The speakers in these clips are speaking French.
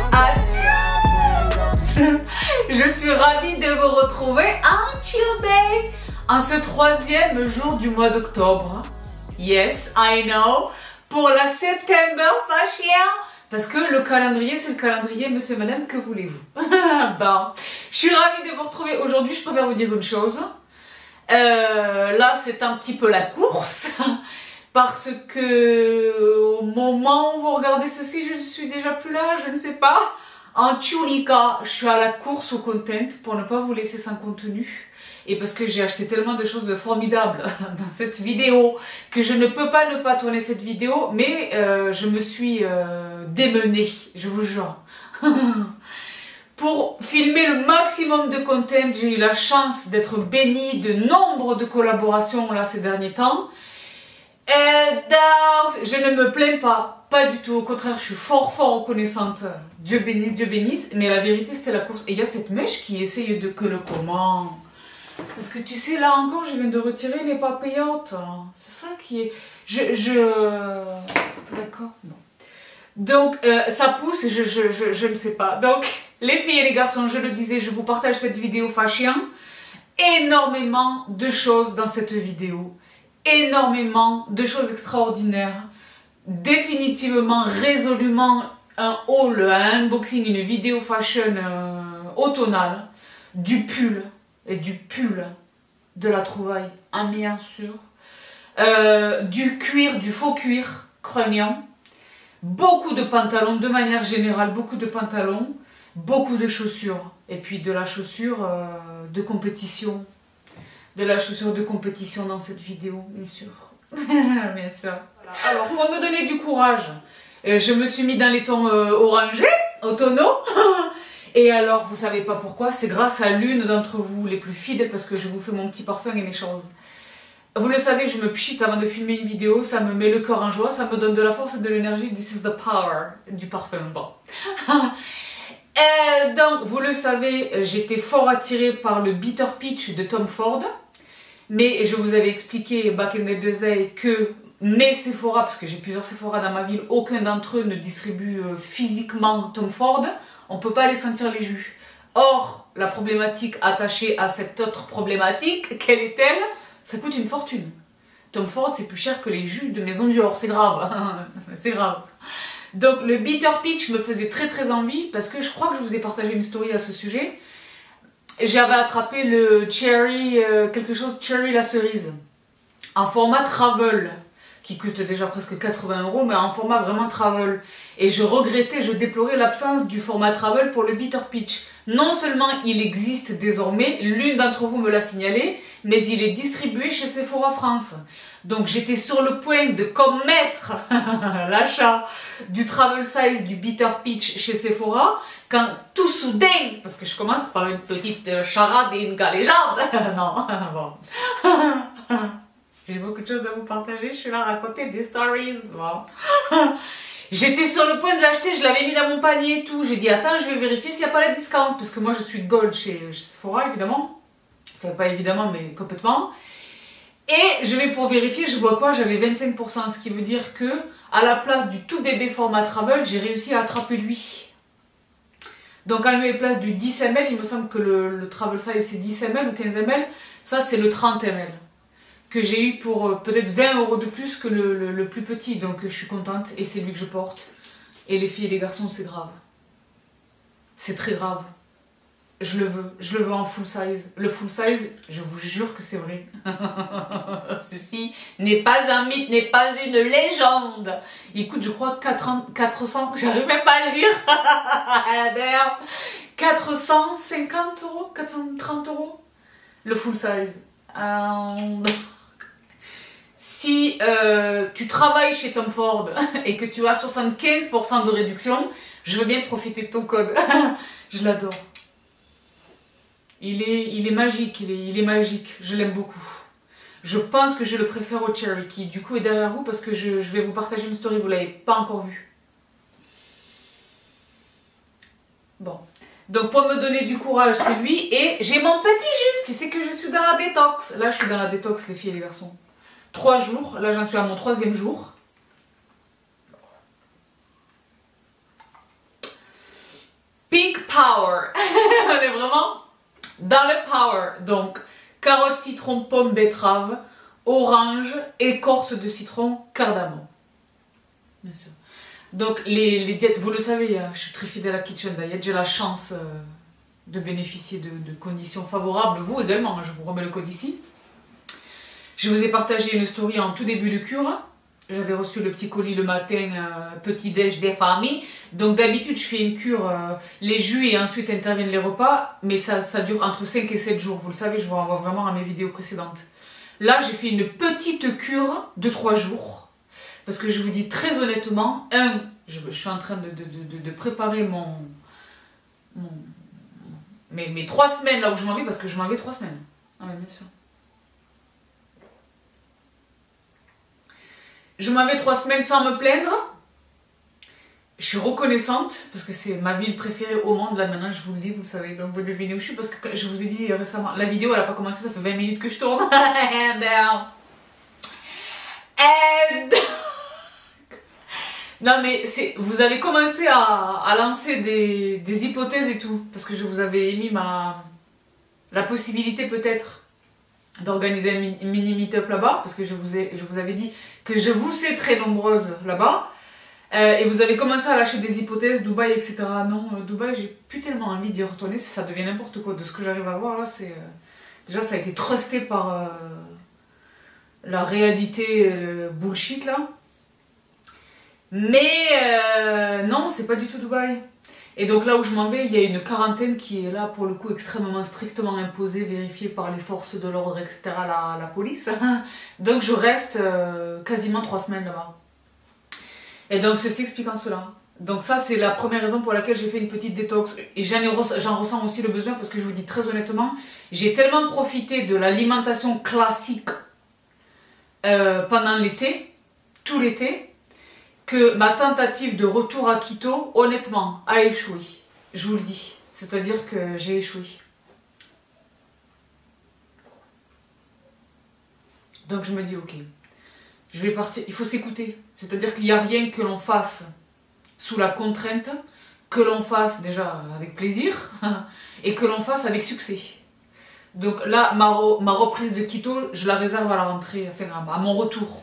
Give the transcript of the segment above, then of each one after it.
à... Je suis ravie de vous retrouver en Chill Day, en ce 3e jour du mois d'octobre. Yes, I know, pour la September Fashion. Parce que le calendrier, c'est le calendrier, monsieur et madame, que voulez-vous? Bon, je suis ravie de vous retrouver aujourd'hui. Je préfère vous dire une chose. Là, c'est un petit peu la course. Parce que au moment où vous regardez ceci, je suis déjà plus là, je ne sais pas. En Tchoulika, je suis à la course au content pour ne pas vous laisser sans contenu. Et parce que j'ai acheté tellement de choses formidables dans cette vidéo que je ne peux pas ne pas tourner cette vidéo, mais je me suis démenée, je vous jure. Pour filmer le maximum de content, j'ai eu la chance d'être bénie de nombre de collaborations là ces derniers temps. Et donc, je ne me plains pas du tout, au contraire, je suis fort reconnaissante. Dieu bénisse, mais la vérité c'était la course. Et il y a cette mèche qui essaye de que le comment. Parce que tu sais, là encore, je viens de retirer les papillotes. C'est ça qui est... D'accord, bon. Donc, ça pousse, je ne sais pas. Donc, les filles et les garçons, je le disais, je vous partage cette vidéo fashion. Énormément de choses dans cette vidéo. Énormément de choses extraordinaires. Définitivement, résolument, un haul, un unboxing, une vidéo fashion automnale. Du pull. Et du pull de la trouvaille, bien sûr. Du cuir, du faux cuir crânien. Beaucoup de pantalons, de manière générale, beaucoup de pantalons. Beaucoup de chaussures. Et puis de la chaussure de compétition. De la chaussure de compétition dans cette vidéo, bien sûr. Bien sûr. Voilà. Alors, pour me donner du courage, je me suis mis dans les tons orangés, automnaux. Et alors, vous savez pas pourquoi, c'est grâce à l'une d'entre vous, les plus fidèles, parce que je vous fais mon petit parfum et mes choses. Vous le savez, je me pchite avant de filmer une vidéo, ça me met le cœur en joie, ça me donne de la force et de l'énergie. This is the power du parfum. Bon. Donc, vous le savez, j'étais fort attirée par le Bitter Peach de Tom Ford. Mais je vous avais expliqué, back in the day, que mes Sephora, parce que j'ai plusieurs Sephora dans ma ville, aucun d'entre eux ne distribue physiquement Tom Ford. On ne peut pas aller sentir les jus. Or, la problématique attachée à cette autre problématique, quelle est-elle? Ça coûte une fortune. Tom Ford, c'est plus cher que les jus de Maison Dior, c'est grave. C'est grave. Donc, le Bitter Peach me faisait très envie, parce que je crois que je vous ai partagé une story à ce sujet. J'avais attrapé le Cherry, quelque chose Cherry la cerise, en format travel, qui coûte déjà presque 80 €, mais en format vraiment travel. Et je regrettais, je déplorais l'absence du format travel pour le Bitter Peach. Non seulement il existe désormais, l'une d'entre vous me l'a signalé, mais il est distribué chez Sephora France. Donc j'étais sur le point de commettre l'achat du travel size du Bitter Peach chez Sephora, quand tout soudain, parce que je commence par une petite charade et une galéjade, non, bon, j'ai beaucoup de choses à vous partager, je suis là à raconter des stories, bon. J'étais sur le point de l'acheter, je l'avais mis dans mon panier et tout, j'ai dit attends, je vais vérifier s'il n'y a pas la discount, parce que moi je suis gold chez Sephora évidemment, enfin pas évidemment mais complètement. Et je vais pour vérifier, je vois quoi? J'avais 25%, ce qui veut dire que à la place du tout bébé format travel, j'ai réussi à attraper lui. Donc en lieu et place du 10 ml, il me semble que le travel size c'est 10 ml ou 15 ml, ça c'est le 30 ml. Que j'ai eu pour peut-être 20 € de plus que le plus petit, donc je suis contente et c'est lui que je porte. Et les filles et les garçons, c'est grave. C'est très grave. Je le veux en full size. Le full size, je vous jure que c'est vrai. Ceci n'est pas un mythe, n'est pas une légende. Il coûte, je crois, 400, j'arrive même pas à le dire. D'ailleurs, 450 €, 430 €, le full size. Si tu travailles chez Tom Ford et que tu as 75% de réduction, je veux bien profiter de ton code. Je l'adore. Il est magique, il est magique, je l'aime beaucoup. Je pense que je le préfère au Cherry, qui du coup est derrière vous parce que je vais vous partager une story, vous ne l'avez pas encore vue. Bon, donc pour me donner du courage, c'est lui, et j'ai mon petit jus. Tu sais que je suis dans la détox. Là, je suis dans la détox, les filles et les garçons. 3 jours, là j'en suis à mon 3e jour. power. On est vraiment dans le power. Donc, carotte, citron, pomme, betterave, orange, écorce de citron, cardamome. Bien sûr. Donc, les diètes, vous le savez, je suis très fidèle à Kitchen Diet. J'ai la chance de bénéficier de conditions favorables. Vous également, je vous remets le code ici. Je vous ai partagé une story en tout début de cure. J'avais reçu le petit colis le matin, petit déj des familles. Donc d'habitude, je fais une cure, les jus et ensuite interviennent les repas. Mais ça dure entre 5 et 7 jours. Vous le savez, je vous renvoie vraiment à mes vidéos précédentes. Là, j'ai fait une petite cure de 3 jours. Parce que je vous dis très honnêtement, je suis en train de préparer mes 3 semaines là où je m'en vais. Parce que je m'en vais 3 semaines. Ah oui, bien sûr. Je m'en vais 3 semaines sans me plaindre. Je suis reconnaissante parce que c'est ma ville préférée au monde. Là maintenant, je vous le dis, vous le savez. Donc vous devinez où je suis parce que je vous ai dit récemment. La vidéo, elle n'a pas commencé, ça fait 20 minutes que je tourne. Non mais vous avez commencé à lancer des hypothèses et tout. Parce que je vous avais émis la possibilité peut-être d'organiser un mini meet-up là-bas, parce que je vous avais dit que je vous sais très nombreuses là-bas, et vous avez commencé à lâcher des hypothèses, Dubaï, etc. Non, Dubaï, j'ai plus tellement envie d'y retourner, ça devient n'importe quoi. De ce que j'arrive à voir là, c'est déjà ça a été trusté par la réalité bullshit là, mais non, c'est pas du tout Dubaï. Et donc là où je m'en vais, il y a une quarantaine qui est là pour le coup extrêmement strictement imposée, vérifiée par les forces de l'ordre, etc., la police. Donc je reste quasiment 3 semaines là-bas. Et donc ceci expliquant cela. Donc ça c'est la première raison pour laquelle j'ai fait une petite détox. Et j'en ressens aussi le besoin parce que je vous dis très honnêtement, j'ai tellement profité de l'alimentation classique pendant l'été, tout l'été, que ma tentative de retour à Quito, honnêtement, a échoué. Je vous le dis. C'est-à-dire que j'ai échoué. Donc je me dis, ok, je vais partir. Il faut s'écouter. C'est-à-dire qu'il n'y a rien que l'on fasse sous la contrainte, que l'on fasse déjà avec plaisir, et que l'on fasse avec succès. Donc là, ma reprise de Quito, je la réserve à la rentrée, enfin à mon retour.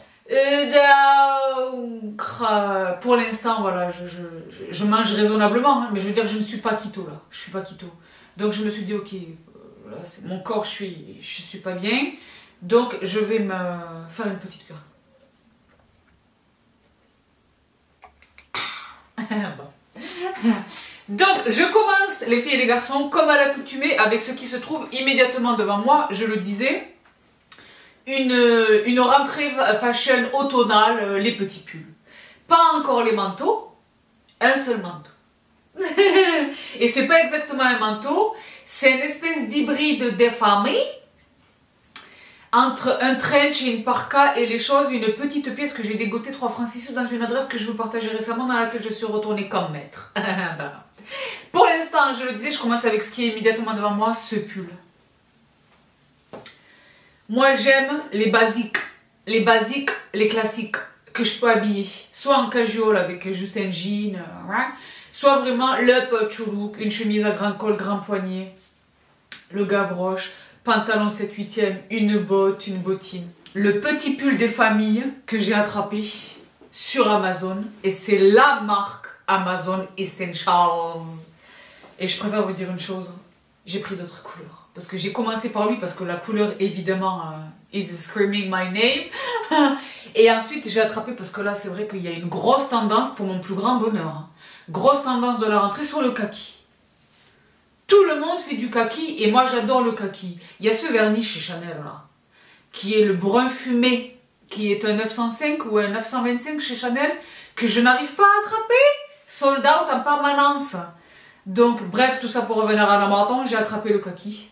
Pour l'instant, voilà, je mange raisonnablement, hein, mais je veux dire, je ne suis pas Quito là, je suis pas Quito. Donc je me suis dit, ok, là, mon corps, je suis pas bien, donc je vais me faire une petite cure. Bon. Donc je commence, les filles et les garçons, comme à l'accoutumée, avec ce qui se trouve immédiatement devant moi, je le disais. Une rentrée fashion automnale, les petits pulls. Pas encore les manteaux, un seul manteau. Et c'est pas exactement un manteau, c'est une espèce d'hybride des familles entre un trench et une parka et les choses, une petite pièce que j'ai dégotée 3 francs 6 dans une adresse que je vous partageais récemment dans laquelle je suis retournée comme maître. Pour l'instant, je le disais, je commence avec ce qui est immédiatement devant moi, ce pull. Moi j'aime les basiques, les classiques que je peux habiller. Soit en casual avec juste un jean, soit vraiment le petit look, une chemise à grand col, grand poignet, le gavroche, pantalon 7/8e, une botte, une bottine. Le petit pull des familles que j'ai attrapé sur Amazon, et c'est la marque Amazon Essentials. Et je préfère vous dire une chose, j'ai pris d'autres couleurs. Parce que j'ai commencé par lui, parce que la couleur, évidemment, is screaming my name. Et ensuite, j'ai attrapé, parce que là, c'est vrai qu'il y a une grosse tendance, pour mon plus grand bonheur, hein, grosse tendance de la rentrée sur le kaki. Tout le monde fait du kaki, et moi, j'adore le kaki. Il y a ce vernis chez Chanel, là, qui est le brun fumé, qui est un 905 ou un 925 chez Chanel, que je n'arrive pas à attraper. Sold out en permanence. Donc, bref, tout ça pour revenir à la marathon, j'ai attrapé le kaki.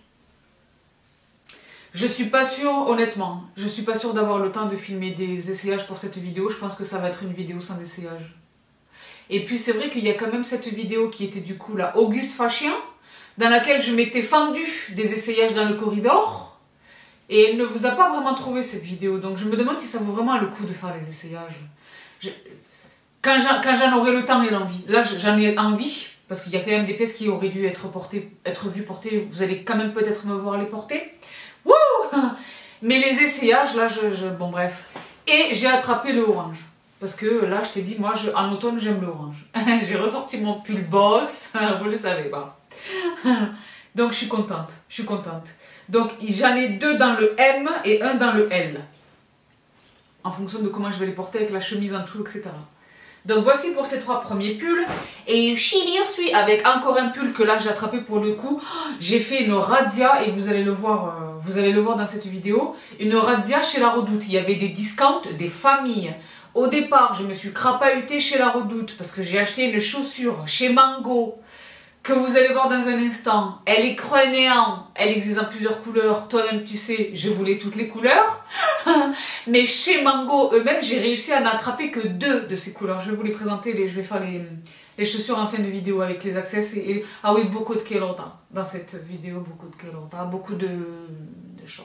Je suis pas sûre, honnêtement, je suis pas sûre d'avoir le temps de filmer des essayages pour cette vidéo. Je pense que ça va être une vidéo sans essayage. Et puis c'est vrai qu'il y a quand même cette vidéo qui était du coup la Auguste Fashion, dans laquelle je m'étais fendue des essayages dans le corridor. Et elle ne vous a pas vraiment trouvé cette vidéo. Donc je me demande si ça vaut vraiment le coup de faire les essayages. Quand j'en aurai le temps et l'envie. Là j'en ai envie. parce qu'il y a quand même des pièces qui auraient dû être vues portées, vous allez quand même peut-être me voir les porter. Wouh! Mais les essayages, là, bon bref. Et j'ai attrapé le orange. Parce que là, je t'ai dit, moi, en automne, j'aime le orange. J'ai ressorti mon pull Boss, vous le savez pas. Donc, je suis contente, Donc, j'en ai 2 dans le M et 1 dans le L. En fonction de comment je vais les porter avec la chemise en tout, etc. Donc, voici pour ces 3 premiers pulls. Et je suis avec encore un pull que là, j'ai attrapé pour le coup. J'ai fait une razzia et vous allez le voir dans cette vidéo. Une razzia chez La Redoute. Il y avait des discounts, des familles. Au départ, je me suis crapahutée chez La Redoute parce que j'ai acheté une chaussure chez Mango que vous allez voir dans un instant. Elle est creux néant, elle existe en plusieurs couleurs. Toi-même, tu sais, je voulais toutes les couleurs. Mais chez Mango eux-mêmes, j'ai réussi à n'attraper que 2 de ces couleurs. Je vais vous les présenter, je vais faire les chaussures en fin de vidéo avec les accessoires. Ah oui, beaucoup de kelota dans cette vidéo, beaucoup de kelota, beaucoup de choses.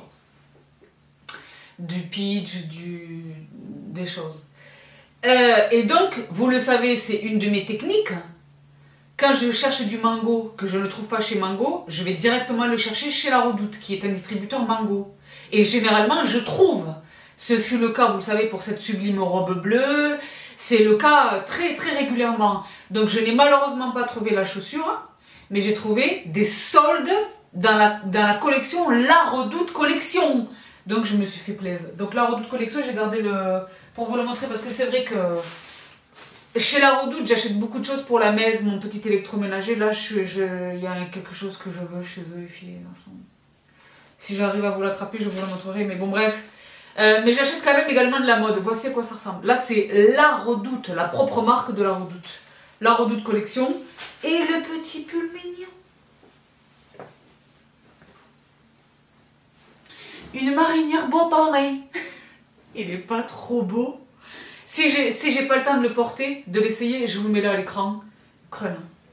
Du pitch, des choses. Et donc, vous le savez, c'est une de mes techniques. Quand je cherche du mango que je ne trouve pas chez Mango, je vais directement le chercher chez La Redoute, qui est un distributeur Mango. Et généralement, je trouve. Ce fut le cas, vous le savez, pour cette sublime robe bleue. C'est le cas très très régulièrement. Donc, je n'ai malheureusement pas trouvé la chaussure, mais j'ai trouvé des soldes dans la collection La Redoute Collection. Donc, je me suis fait plaisir. Donc, La Redoute Collection, j'ai gardé pour vous le montrer, parce que c'est vrai que chez La Redoute, j'achète beaucoup de choses pour la maison, mon petit électroménager. Là, il y a quelque chose que je veux chez eux, les filles. Si j'arrive à vous l'attraper, je vous le montrerai. Mais bon, bref. Mais j'achète quand même également de la mode. Voici à quoi ça ressemble. Là, c'est La Redoute, la propre marque de La Redoute. La Redoute Collection. Et le petit pull mignon. Une marinière bobonnée. Il n'est pas trop beau. Si j'ai pas le temps de le porter, de l'essayer, je vous mets là à l'écran. Creux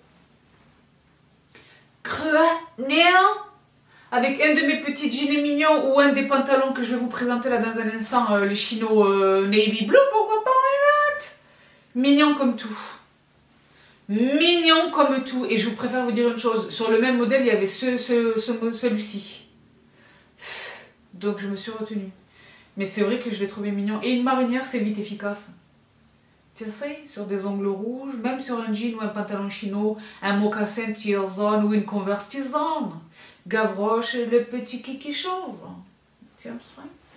néant. Avec un de mes petits jeans mignons ou un des pantalons que je vais vous présenter là dans un instant, les chinos navy blue, pourquoi pas, mignon comme tout. Mignon comme tout. Et je vous préfère vous dire une chose, sur le même modèle, il y avait celui-ci. Donc je me suis retenue. Mais c'est vrai que je l'ai trouvé mignon. Et une marinière, c'est vite efficace. Tu sais, sur des ongles rouges, même sur un jean ou un pantalon chino, un mocassin Tierzone ou une Converse Tierzone. Gavroche, le petit kiki chose. Tiens ça.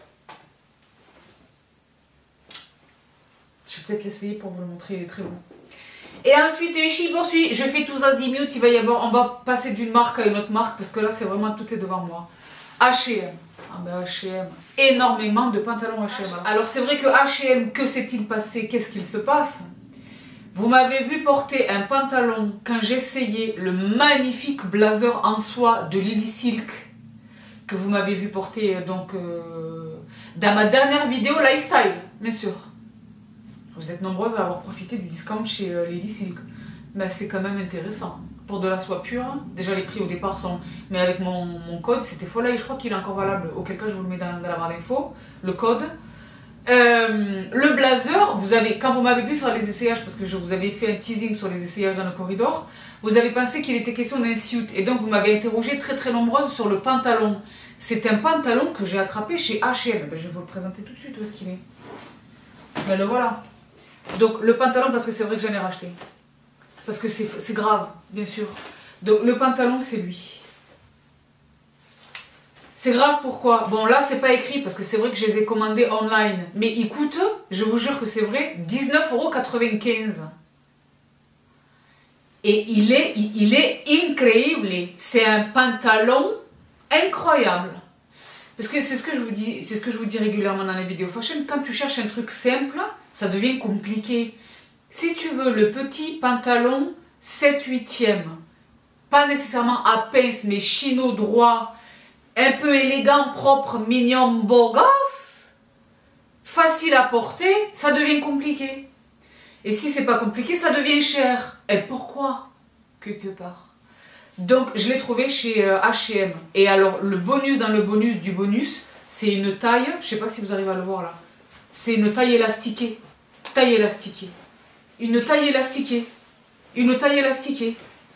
Je vais peut-être l'essayer pour vous le montrer, il est très beau. Et ensuite, je fais tous azimuts, on va passer d'une marque à une autre marque, parce que là, c'est vraiment, tout est devant moi. H&M. Ah ben H&M, énormément de pantalons H&M. Alors c'est vrai que H&M, que s'est-il passé? Qu'est-ce qu'il se passe? Vous m'avez vu porter un pantalon quand j'essayais le magnifique blazer en soie de Lily Silk que vous m'avez vu porter donc dans ma dernière vidéo lifestyle, bien sûr. Vous êtes nombreuses à avoir profité du discount chez Lily Silk. Mais c'est quand même intéressant. Pour de la soie pure, déjà les prix au départ sont... Mais avec mon code, c'était folle et je crois qu'il est encore valable. Auquel cas, je vous le mets dans la barre d'infos. Le code. Le blazer, quand vous m'avez vu faire les essayages, parce que je vous avais fait un teasing sur les essayages dans le corridor, vous avez pensé qu'il était question d'un suit. Et donc, vous m'avez interrogé très très nombreuses sur le pantalon. C'est un pantalon que j'ai attrapé chez H&M. Ben, je vais vous le présenter tout de suite où est-ce qu'il est. Ben, le voilà. Donc, le pantalon, parce que c'est vrai que j'en ai racheté. Parce que c'est grave, bien sûr. Donc le pantalon, c'est lui. C'est grave pourquoi? Bon là, c'est pas écrit parce que c'est vrai que je les ai commandés online. Mais il coûte, je vous jure que c'est vrai, 19,95 €. Et il est incroyable. C'est un pantalon incroyable. Parce que c'est ce que je vous dis régulièrement dans les vidéos fashion. Quand tu cherches un truc simple, ça devient compliqué. Si tu veux le petit pantalon 7/8e, pas nécessairement à pince, mais chino droit, un peu élégant, propre, mignon, beau gosse, facile à porter, ça devient compliqué. Et si c'est pas compliqué, ça devient cher. Et pourquoi? Quelque part. Donc je l'ai trouvé chez H&M. Et alors le bonus dans le bonus du bonus, c'est une taille, je sais pas si vous arrivez à le voir là, c'est une taille élastiquée. Taille élastiquée. Une taille élastiquée. Une taille élastiquée.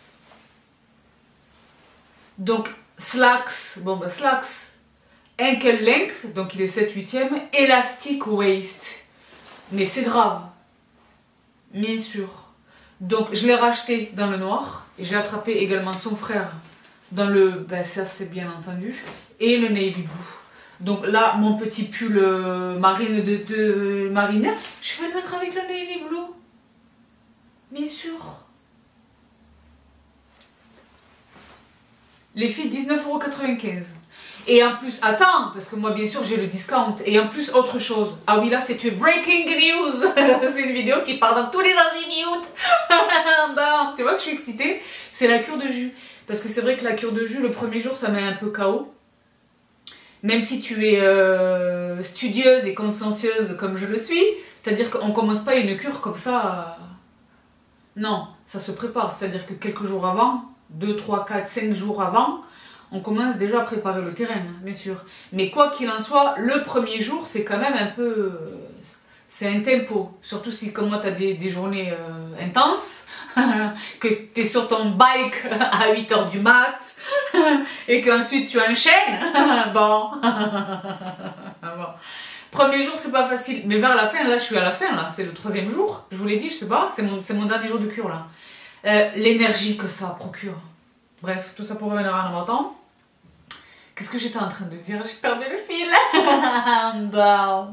Donc slacks, bon bah slacks, ankle length, donc il est 7/8e, elastic waist. Mais c'est grave, bien sûr. Donc je l'ai racheté dans le noir, et j'ai attrapé également son frère dans le, ben ça c'est bien entendu, et le navy blue. Donc là, mon petit pull marine de marine, je vais le mettre avec le navy blue. Bien sûr. Les filles, 19,95 €. Et en plus, attends, parce que moi bien sûr j'ai le discount. Et en plus, autre chose. Ah oui, là c'est une breaking news. C'est une vidéo qui part dans tous les azimuts. Non, tu vois que je suis excitée. C'est la cure de jus. Parce que c'est vrai que la cure de jus, le premier jour, ça met un peu KO. Même si tu es studieuse et consciencieuse comme je le suis. C'est-à-dire qu'on ne commence pas une cure comme ça. Non, ça se prépare. C'est-à-dire que quelques jours avant, 2, 3, 4, 5 jours avant, on commence déjà à préparer le terrain, bien sûr. Mais quoi qu'il en soit, le premier jour, c'est quand même un peu... c'est un tempo. Surtout si, comme moi, tu as des journées intenses, que tu es sur ton bike à 8 h du mat, et qu'ensuite tu enchaînes. Bon. Bon. Premier jour, c'est pas facile. Mais vers la fin, là, je suis à la fin, là. C'est le 3e jour. Je vous l'ai dit, je sais pas. C'est mon dernier jour de cure, là. L'énergie que ça procure. Bref, tout ça pour revenir à un temps. Qu'est-ce que j'étais en train de dire? J'ai perdu le fil. Bon.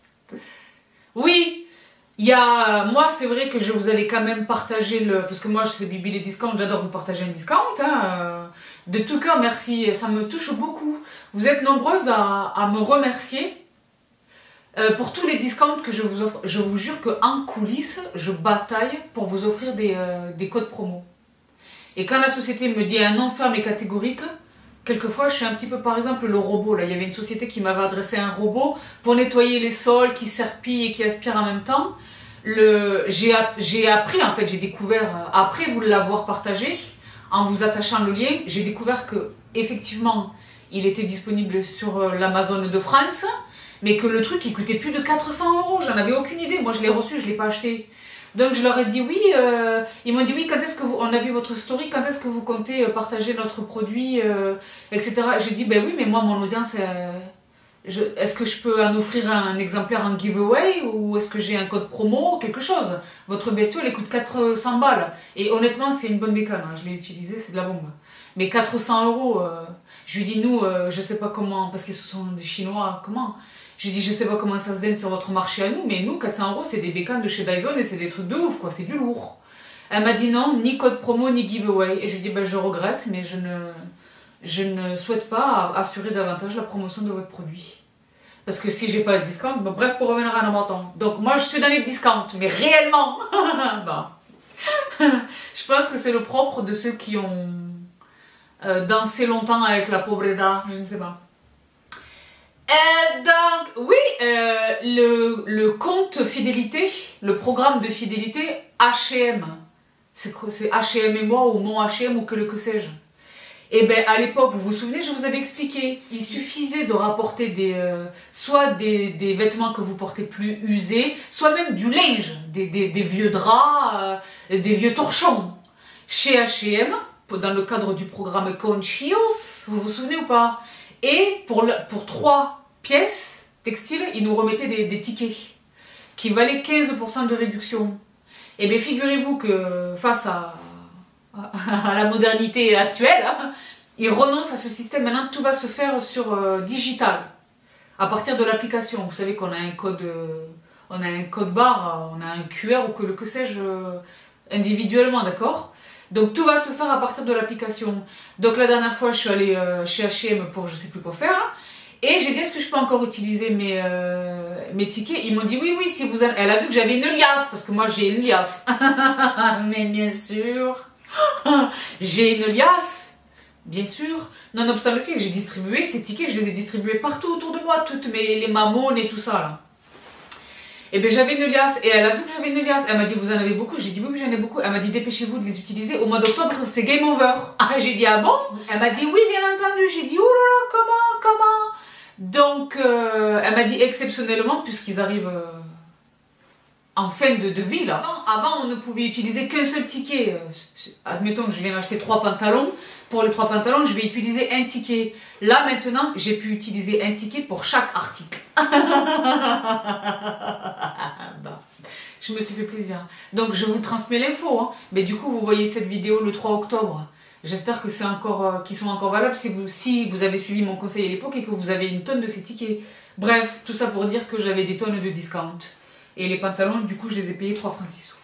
Oui, il y a... Moi, c'est vrai que je vous avais quand même partagé le... Parce que moi, je sais Bibi les discounts, j'adore vous partager un discount. Hein. De tout cœur, merci. Ça me touche beaucoup. Vous êtes nombreuses à me remercier pour tous les discounts que je vous offre. Je vous jure qu'en coulisses, je bataille pour vous offrir des codes promo. Et quand la société me dit un non ferme et catégorique, quelquefois je suis un petit peu, par exemple, le robot. Là, il y avait une société qui m'avait adressé un robot pour nettoyer les sols, qui serpille et qui aspire en même temps. J'ai appris, en fait, j'ai découvert, après vous l'avoir partagé, en vous attachant le lien, j'ai découvert que effectivement, il était disponible sur l'Amazon de France, mais que le truc, il coûtait plus de 400 €. J'en avais aucune idée. Moi, je l'ai reçu, je ne l'ai pas acheté. Donc je leur ai dit oui, ils m'ont dit oui, quand est-ce que vous, on a vu votre story, quand est-ce que vous comptez partager notre produit, etc. J'ai dit ben oui, mais moi mon audience, est-ce que je peux en offrir un exemplaire en giveaway ou est-ce que j'ai un code promo, quelque chose? Votre bestiole, elle coûte 400 balles. Et honnêtement, c'est une bonne bécane, hein. Je l'ai utilisé, c'est de la bombe. Mais 400 €, je lui dis nous, je sais pas comment, parce que ce sont des Chinois, comment? J'ai dit, je sais pas comment ça se donne sur votre marché à nous, mais nous, 400 €, c'est des bécanes de chez Dyson et c'est des trucs de ouf, quoi, c'est du lourd. Elle m'a dit non, ni code promo, ni giveaway. Et je lui ai dit, ben, je regrette, mais je ne souhaite pas assurer davantage la promotion de votre produit. Parce que si j'ai pas le discount, bon, bref, pour revenir à un montant. Donc, moi, je suis dans les discounts, mais réellement, bon. Je pense que c'est le propre de ceux qui ont dansé longtemps avec la pobreda, je ne sais pas. Donc, oui, le compte fidélité, le programme de fidélité H&M, c'est H&M et moi, ou mon H&M, ou que sais-je. Et bien, à l'époque, vous vous souvenez, je vous avais expliqué, il suffisait de rapporter soit des vêtements que vous portez plus usés, soit même du linge, des vieux draps, des vieux torchons. Chez H&M, dans le cadre du programme Conscious, vous vous souvenez ou pas? Et pour 3 pièces textiles, ils nous remettaient des tickets qui valaient 15% de réduction. Et bien figurez-vous que face à la modernité actuelle, hein, ils renoncent à ce système. Maintenant, tout va se faire sur digital, à partir de l'application. Vous savez qu'on a un code barre, on a un QR ou que sais-je, individuellement, d'accord? Donc tout va se faire à partir de l'application. Donc la dernière fois, je suis allée chez H&M pour je sais plus quoi faire. Et j'ai dit, est-ce que je peux encore utiliser mes tickets? Ils m'ont dit, oui, oui, si vous avez... Elle a vu que j'avais une liasse, parce que moi j'ai une liasse. Mais bien sûr, j'ai une liasse, bien sûr. Nonobstant le fait que j'ai distribué ces tickets, je les ai distribués partout autour de moi, toutes les mamones et tout ça là. Et bien j'avais une liasse, et elle a vu que j'avais une liasse. Elle m'a dit, vous en avez beaucoup? J'ai dit, oui, oui, j'en ai beaucoup. Elle m'a dit, dépêchez-vous de les utiliser. Au mois d'octobre, c'est game over. J'ai dit, ah bon? Elle m'a dit, oui, bien entendu. J'ai dit, oh là là, comment? Donc, elle m'a dit exceptionnellement, puisqu'ils arrivent en fin de vie là. Avant, on ne pouvait utiliser qu'un seul ticket. Admettons que je viens acheter 3 pantalons. Pour les 3 pantalons, je vais utiliser un ticket. Là maintenant, j'ai pu utiliser un ticket pour chaque article. Bah, je me suis fait plaisir. Donc je vous transmets l'info. Hein. Mais du coup, vous voyez cette vidéo le 3 octobre. J'espère que c'est encore, qu'ils sont encore valables si vous avez suivi mon conseil à l'époque et que vous avez une tonne de ces tickets. Bref, tout ça pour dire que j'avais des tonnes de discount. Et les pantalons, du coup, je les ai payés 3 francs 6 sous.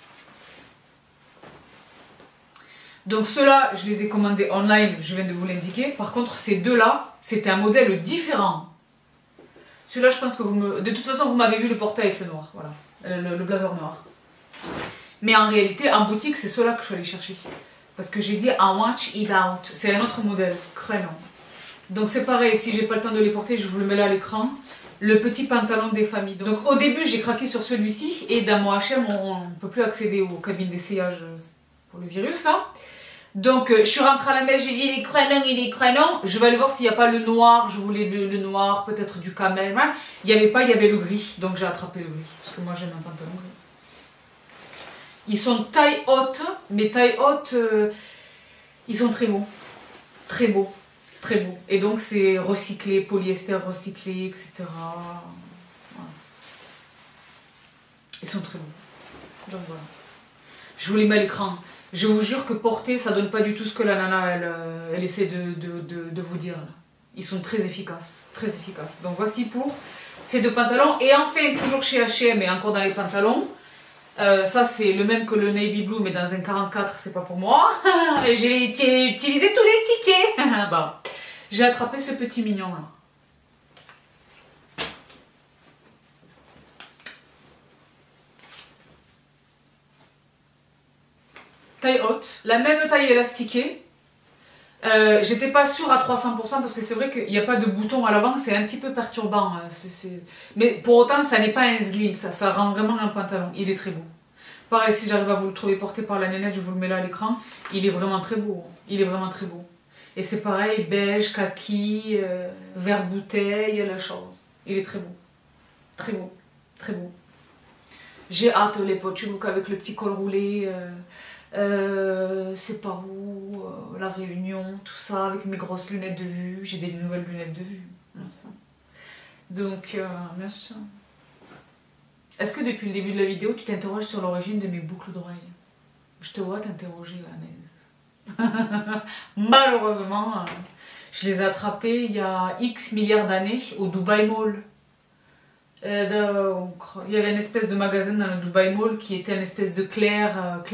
Donc ceux-là, je les ai commandés online, je viens de vous l'indiquer. Par contre, ces deux-là, c'était un modèle différent. Celui-là, je pense que de toute façon, vous m'avez vu le porter avec le noir. Voilà, le blazer noir. Mais en réalité, en boutique, c'est ceux-là que je suis allée chercher. Parce que j'ai dit I want it out. C'est un autre modèle, crénon. Donc c'est pareil, si j'ai pas le temps de les porter, je vous le mets là à l'écran. Le petit pantalon des familles. Donc au début, j'ai craqué sur celui-ci. Et dans mon H&M, on ne peut plus accéder aux cabines d'essayage pour le virus là. Donc je suis rentrée à la maison, j'ai dit il est crénon. Je vais aller voir s'il n'y a pas le noir. Je voulais le noir, peut-être du camel. Il n'y avait pas, il y avait le gris. Donc j'ai attrapé le gris. Parce que moi j'aime un pantalon gris. Ils sont taille haute, mais taille haute, ils sont très beaux. Très beaux. Très beaux. Et donc c'est recyclé, polyester recyclé, etc. Voilà. Ils sont très beaux. Donc voilà. Je vous les mets à l'écran. Je vous jure que porter, ça donne pas du tout ce que la nana, elle essaie de vous dire. Là. Ils sont très efficaces. Très efficaces. Donc voici pour ces 2 pantalons. Et enfin, toujours chez H&M et encore dans les pantalons. Ça c'est le même que le navy blue mais dans un 44, c'est pas pour moi. J'ai utilisé tous les tickets. Bah, j'ai attrapé ce petit mignon là. Taille haute, la même taille élastiquée. J'étais pas sûre à 300% parce que c'est vrai qu'il n'y a pas de bouton à l'avant, c'est un petit peu perturbant. Mais pour autant, ça n'est pas un slim, ça rend vraiment un pantalon. Il est très beau. Pareil, si j'arrive à vous le trouver porté par la nénette, je vous le mets là à l'écran. Il est vraiment très beau. Il est vraiment très beau. Et c'est pareil, beige, kaki, vert bouteille, la chose. Il est très beau. Très beau. Très beau. J'ai hâte les potes look avec le petit col roulé. C'est par où, la Réunion, tout ça, avec mes grosses lunettes de vue. J'ai des nouvelles lunettes de vue. Donc, bien sûr. Est-ce que depuis le début de la vidéo, tu t'interroges sur l'origine de mes boucles d'oreilles? Je te vois t'interroger, Anaïs. Malheureusement, je les ai attrapées il y a X milliards d'années au Dubai Mall. Donc, il y avait une espèce de magasin dans le Dubai Mall qui était une espèce de claire,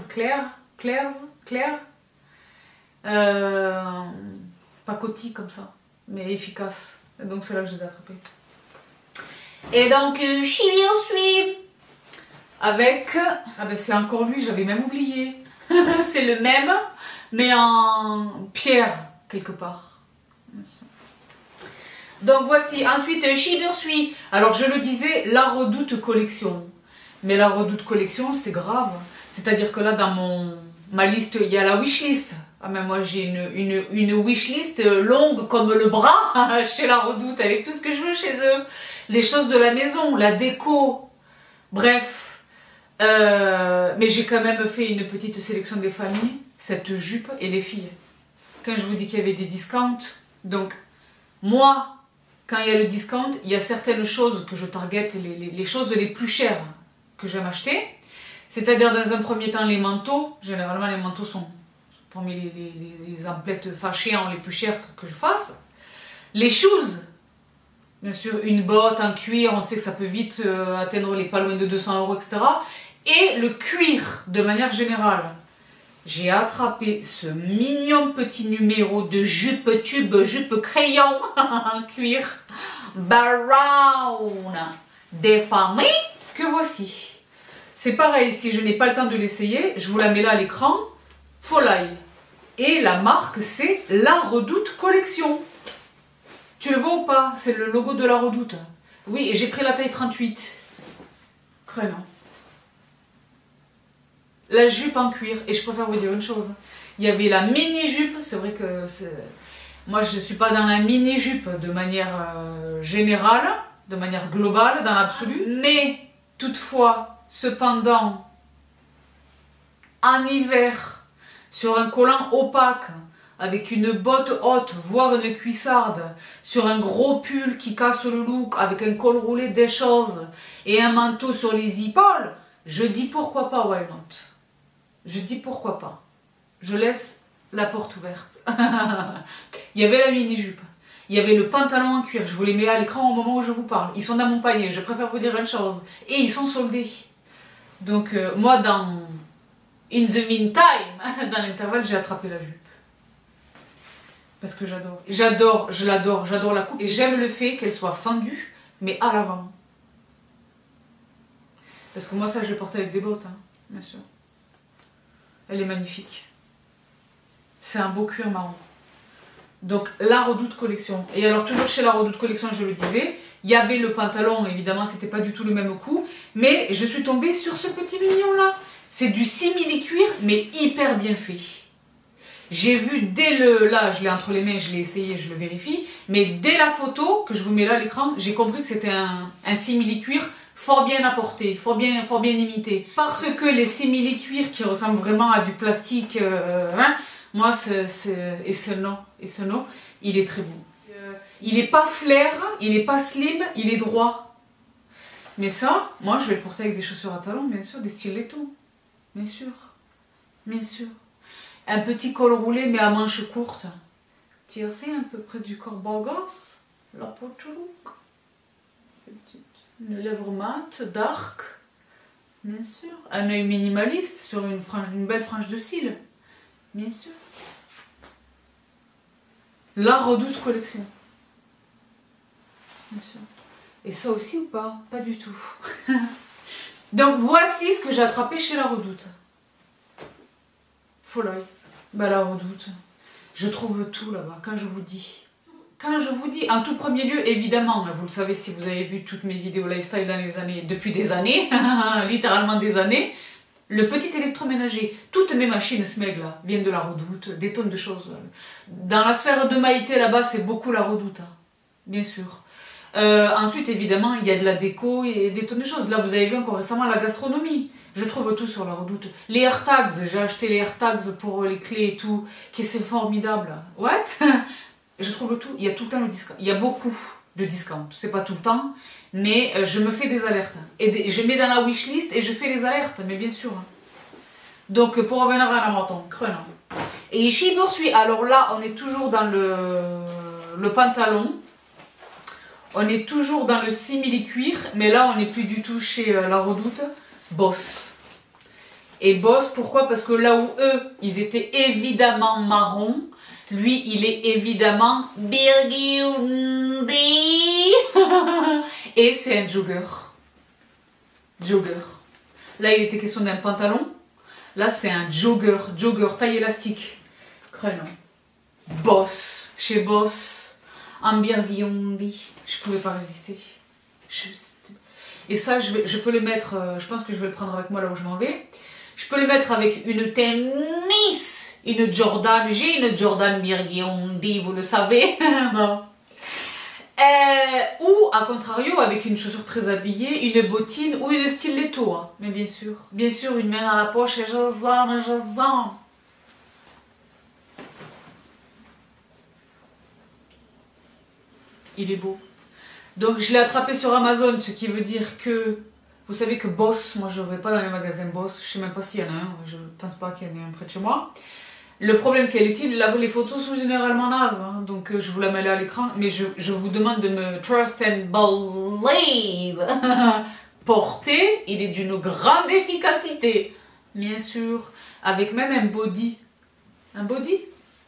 pacotille comme ça, mais efficace. Et donc c'est là que je les ai attrapés. Et donc, suis avec, ah ben c'est encore lui, j'avais même oublié. C'est le même, mais en pierre quelque part. Donc voici, ensuite Shibursui. Alors je le disais, la Redoute collection. Mais la Redoute collection, c'est grave. C'est-à-dire que là, dans ma liste, il y a la wishlist. Ah mais moi j'ai une wishlist longue comme le bras chez la Redoute, avec tout ce que je veux chez eux. Les choses de la maison, la déco, bref. Mais j'ai quand même fait une petite sélection des familles, cette jupe et les filles. Quand je vous dis qu'il y avait des discounts, donc moi, quand il y a le discount, il y a certaines choses que je target, les choses les plus chères que j'aime acheter. C'est-à-dire dans un premier temps les manteaux. Généralement les manteaux sont parmi les emplettes fâchées les plus chères que je fasse. Les shoes, bien sûr, une botte en cuir, on sait que ça peut vite atteindre les pas loin de 200 €, etc. Et le cuir de manière générale. J'ai attrapé ce mignon petit numéro de jupe tube, jupe crayon en cuir brown des familles que voici. C'est pareil, si je n'ai pas le temps de l'essayer, je vous la mets là à l'écran, Folai. Et la marque, c'est la Redoute Collection. Tu le vois ou pas? C'est le logo de la Redoute. Oui, et j'ai pris la taille 38. Crénon. La jupe en cuir. Et je préfère vous dire une chose. Il y avait la mini-jupe. C'est vrai que moi, je ne suis pas dans la mini-jupe de manière générale, de manière globale, dans l'absolu. Mais, toutefois, cependant, en hiver, sur un collant opaque, avec une botte haute, voire une cuissarde, sur un gros pull qui casse le look, avec un col roulé des choses et un manteau sur les épaules, je dis pourquoi pas, why not? Je dis pourquoi pas. Je laisse la porte ouverte. Il y avait la mini-jupe, il y avait le pantalon en cuir, je vous les mets à l'écran au moment où je vous parle. Ils sont dans mon panier, je préfère vous dire une chose. Et ils sont soldés. Donc moi, in the meantime, dans l'intervalle, j'ai attrapé la jupe. Parce que j'adore. J'adore la coupe. Et j'aime le fait qu'elle soit fendue, mais à l'avant. Parce que moi, ça, je l'ai porté avec des bottes, hein, bien sûr. Elle est magnifique. C'est un beau cuir marron. Donc, la Redoute collection. Et alors, toujours chez la Redoute collection, je le disais, il y avait le pantalon, évidemment, c'était pas du tout le même coup. Mais je suis tombée sur ce petit mignon-là. C'est du simili-cuir, mais hyper bien fait. J'ai vu dès le... Là, je l'ai entre les mains, je l'ai essayé, je le vérifie. Mais dès la photo, que je vous mets là à l'écran, j'ai compris que c'était un simili-cuir fort bien apporté, fort bien imité. Parce que les simili-cuirs qui ressemblent vraiment à du plastique, moi, et ce non, il est très beau. Il n'est pas flair, il n'est pas slim, il est droit. Mais ça, moi, je vais le porter avec des chaussures à talons, bien sûr, des stilettos. Bien sûr, bien sûr. Un petit col roulé, mais à manches courtes. Tiré un peu près du corps bagasse. La pocholouk. Une lèvre mate, dark. Bien sûr. Un œil minimaliste sur une belle frange de cils. Bien sûr. La Redoute collection. Bien sûr. Et ça aussi ou pas? Pas du tout. Donc voici ce que j'ai attrapé chez la Redoute. Folloy. Bah la Redoute. Je trouve tout là-bas, quand je vous dis. Quand je vous dis, en tout premier lieu, évidemment, vous le savez si vous avez vu toutes mes vidéos lifestyle dans les années, depuis des années, littéralement des années, le petit électroménager, toutes mes machines Smeg là, viennent de la Redoute, des tonnes de choses. Dans la sphère de Maïté là-bas, c'est beaucoup la Redoute, hein, bien sûr. Ensuite, évidemment, il y a de la déco et des tonnes de choses. Là, vous avez vu encore récemment la gastronomie. Je trouve tout sur la Redoute. Les AirTags, j'ai acheté les AirTags pour les clés et tout, qui c'est formidable. What? Je trouve tout, il y a tout le temps le discount. Il y a beaucoup de discount. C'est pas tout le temps, mais je me fais des alertes. Et je mets dans la wishlist et je fais les alertes, mais bien sûr. Donc, pour revenir à la moto, creusant. Et ici, poursuit. Alors là, on est toujours dans le pantalon. On est toujours dans le simili-cuir, mais là, on n'est plus du tout chez la Redoute. Boss. Et Boss, pourquoi? Parce que là où eux, ils étaient évidemment marrons, lui, il est évidemment burgundy. Et c'est un jogger. Jogger. Là, il était question d'un pantalon. Là, c'est un jogger. Jogger, taille élastique. Crénon. Boss. Chez Boss. En burgundy. Je pouvais pas résister. Juste. Et ça, je peux le mettre, je pense que je vais le prendre avec moi là où je m'en vais. Je peux le mettre avec une tennis, une Jordan. J'ai une Jordan burgundy, vous le savez. Bon. Ou, à contrario, avec une chaussure très habillée, une bottine ou une stiletto. Hein. Mais bien sûr, une main dans la poche et j'azan. Il est beau. Donc je l'ai attrapé sur Amazon, ce qui veut dire que, vous savez que Boss, moi je ne vais pas dans les magasins Boss, je ne sais même pas s'il y en a un, je ne pense pas qu'il y en ait un près de chez moi. Le problème quel est-il? Les photos sont généralement nazes, hein, donc je vous la mets là à l'écran, mais je vous demande de me trust and believe. Porter, il est d'une grande efficacité, bien sûr, avec même un body. Un body?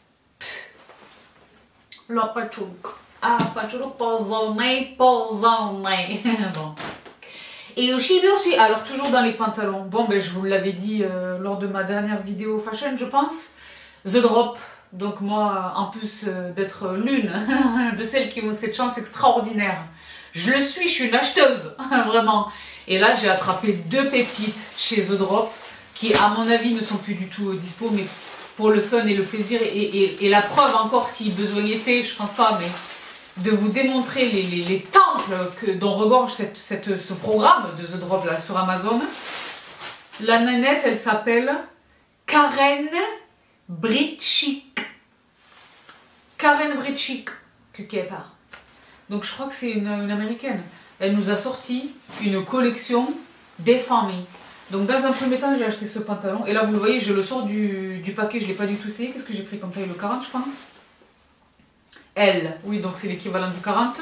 La pachouk. Ah, pachouk posonné. Bon. Et aussi, bien sûr, alors toujours dans les pantalons. Bon, ben je vous l'avais dit lors de ma dernière vidéo fashion, je pense. The Drop. Donc moi, en plus d'être l'une de celles qui ont cette chance extraordinaire, je suis une acheteuse, vraiment. Et là, j'ai attrapé 2 pépites chez The Drop, qui à mon avis ne sont plus du tout dispo, mais pour le fun et le plaisir, et la preuve encore si besoin était, je pense pas, mais de vous démontrer les temples dont regorge ce programme de The Drop là, sur Amazon. La nanette, elle s'appelle Karen Britchik. Karen Britchik, quelque part. Donc je crois que c'est une américaine. Elle nous a sorti une collection des familles. Donc dans un premier temps, j'ai acheté ce pantalon. Et là, vous le voyez, je le sors du paquet. Je ne l'ai pas du tout essayé. Qu'est-ce que j'ai pris comme taille? Le 40, je pense. L. Oui, donc c'est l'équivalent du 40.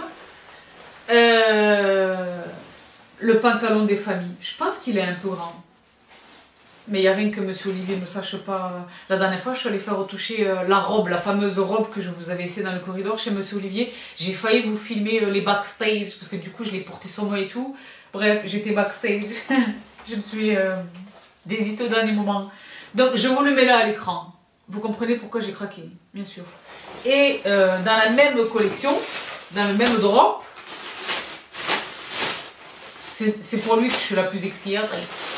Le pantalon des familles. Je pense qu'il est un peu grand. Mais il n'y a rien que Monsieur Olivier ne sache pas. La dernière fois, je suis allée faire retoucher la robe, la fameuse robe que je vous avais essayé dans le corridor chez Monsieur Olivier. J'ai failli vous filmer les backstage, parce que du coup, je l'ai porté sur moi et tout. Bref, j'étais backstage. Je me suis désistée au dernier moment. Donc, je vous le mets là à l'écran. Vous comprenez pourquoi j'ai craqué, bien sûr. Et dans la même collection, dans le même drop, c'est pour lui que je suis la plus excitée.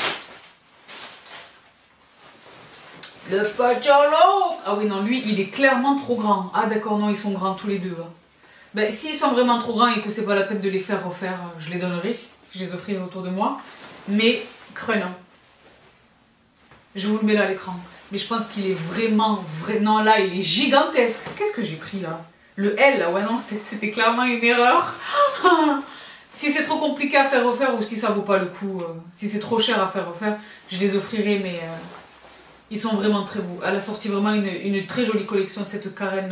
Le pantalon! Ah oui, non, lui, il est clairement trop grand. Ah d'accord, non, ils sont grands tous les deux. Hein. Ben, s'ils sont vraiment trop grands et que c'est pas la peine de les faire refaire, je les donnerai. Je les offrirai autour de moi. Mais, creusant. Je vous le mets là à l'écran. Mais je pense qu'il est vraiment... Non, là, il est gigantesque. Qu'est-ce que j'ai pris, là? Le L, là, ouais, non, c'était clairement une erreur. Si c'est trop compliqué à faire refaire ou si ça vaut pas le coup, si c'est trop cher à faire refaire, je les offrirai, mais... Ils sont vraiment très beaux. Elle a sorti vraiment une très jolie collection, cette Karen.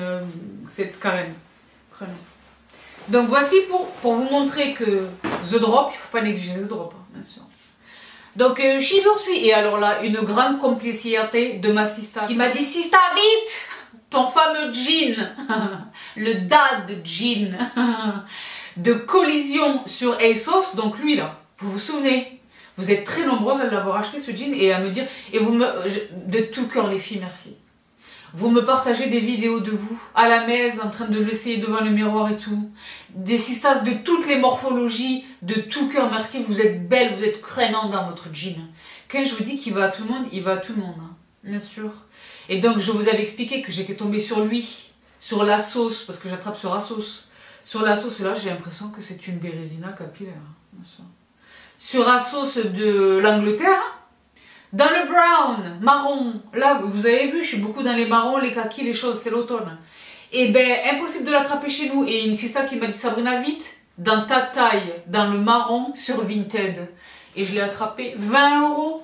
Donc voici pour vous montrer que The Drop, il ne faut pas négliger The Drop, hein, bien sûr. Donc j'y poursuis. Et alors là, une grande complicité de ma sista qui m'a dit: Sista, vite, ton fameux jean, le dad jean de collision sur ASOS. Donc lui là, vous vous souvenez? Vous êtes très nombreuses à l'avoir acheté ce jean et à me dire, et de tout cœur les filles, merci. Vous me partagez des vidéos de vous, à la maison, en train de l'essayer devant le miroir et tout. Des sistas de toutes les morphologies, de tout cœur, merci. Vous êtes belles, vous êtes crénantes dans votre jean. Quand je vous dis qu'il va à tout le monde, il va à tout le monde, hein, bien sûr. Et donc je vous avais expliqué que j'étais tombée sur lui, sur la sauce, parce que j'attrape sur la sauce. Sur la sauce, et là j'ai l'impression que c'est une bérésina capillaire, bien sûr. Sur ASOS de l'Angleterre, dans le brown, marron, là vous avez vu, je suis beaucoup dans les marrons, les kakis, les choses, c'est l'automne. Et ben impossible de l'attraper chez nous. Et une sista qui m'a dit: Sabrina, vite, dans ta taille, dans le marron, sur Vinted. Et je l'ai attrapé 20 €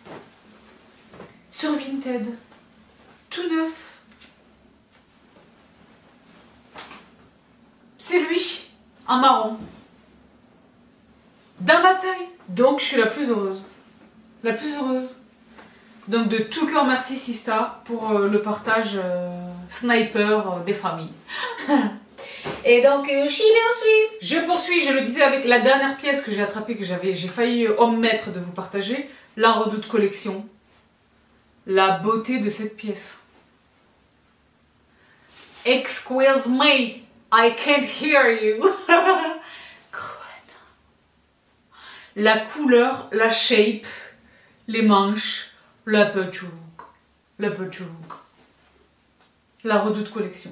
sur Vinted, tout neuf. C'est lui, en marron. Dans ma taille. Donc je suis la plus heureuse. La plus heureuse. Donc de tout cœur merci Sista pour le partage sniper des familles. Et donc je poursuis, je le disais avec la dernière pièce que j'ai attrapée, que j'ai failli omettre de vous partager. La Redoute collection. La beauté de cette pièce. Excuse me, I can't hear you. La couleur, la shape, les manches, la petite look. La Redoute collection.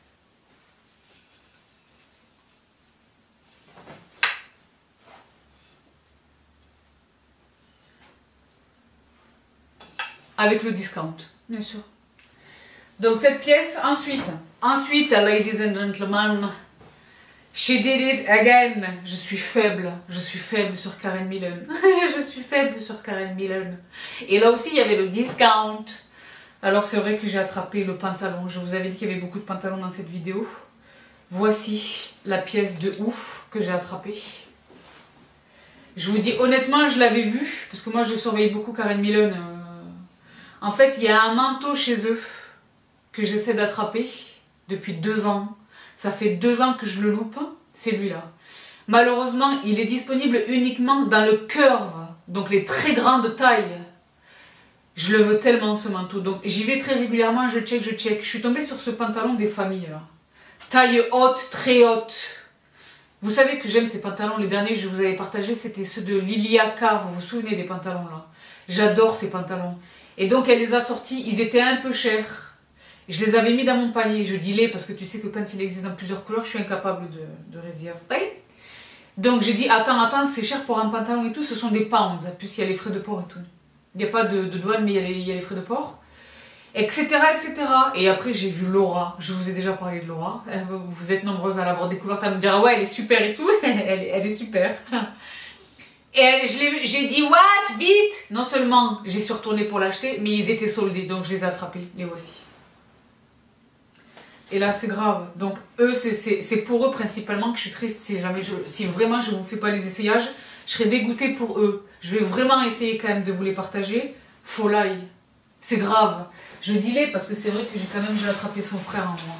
Avec le discount, bien sûr. Donc cette pièce, ensuite, ladies and gentlemen, she did it again. Je suis faible sur Karen Millen. Je suis faible sur Karen Millen. Et là aussi, il y avait le discount. Alors c'est vrai que j'ai attrapé le pantalon. Je vous avais dit qu'il y avait beaucoup de pantalons dans cette vidéo. Voici la pièce de ouf que j'ai attrapée. Je vous dis honnêtement, je l'avais vue, parce que moi je surveille beaucoup Karen Millen. En fait, il y a un manteau chez eux que j'essaie d'attraper depuis 2 ans. Ça fait 2 ans que je le loupe, c'est lui-là. Malheureusement, il est disponible uniquement dans le curve, donc les très grandes tailles. Je le veux tellement ce manteau, donc j'y vais très régulièrement, je check. Je suis tombée sur ce pantalon des familles là. Taille haute, très haute. Vous savez que j'aime ces pantalons, les derniers que je vous avais partagés, c'était ceux de Liliaka, vous vous souvenez des pantalons là. J'adore ces pantalons. Et donc elle les a sortis, ils étaient un peu chers. Je les avais mis dans mon panier, je dis les parce que tu sais que quand il existe dans plusieurs couleurs, je suis incapable de résister. Donc j'ai dit, attends, c'est cher pour un pantalon et tout, ce sont des pounds. En plus, il y a les frais de port et tout. Il n'y a pas de douane, mais il y a les frais de port. Etc, etc. Et après, j'ai vu Laura. Je vous ai déjà parlé de Laura. Vous êtes nombreuses à l'avoir découverte, à me dire, ouais, elle est super et tout. Elle est super. Et j'ai dit, what, vite. Non seulement j'ai suis retournée pour l'acheter, mais ils étaient soldés, donc je les ai attrapés. Les voici. Et là, c'est grave. Donc, eux, c'est pour eux principalement que je suis triste. Si vraiment je ne vous fais pas les essayages, je serais dégoûtée pour eux. Je vais vraiment essayer quand même de vous les partager. Folie. C'est grave. Je dis les parce que c'est vrai que j'ai quand même déjà attrapé son frère en noir.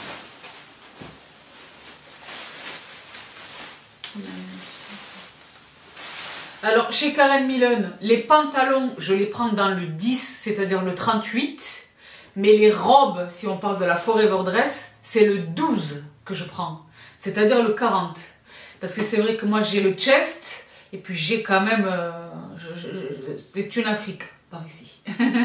Alors, chez Karen Millen, les pantalons, je les prends dans le 10, c'est-à-dire le 38. Mais les robes, si on parle de la Forever Dress, c'est le 12 que je prends. C'est-à-dire le 40. Parce que c'est vrai que moi, j'ai le chest, et puis j'ai quand même... c'est une Afrique, par ici.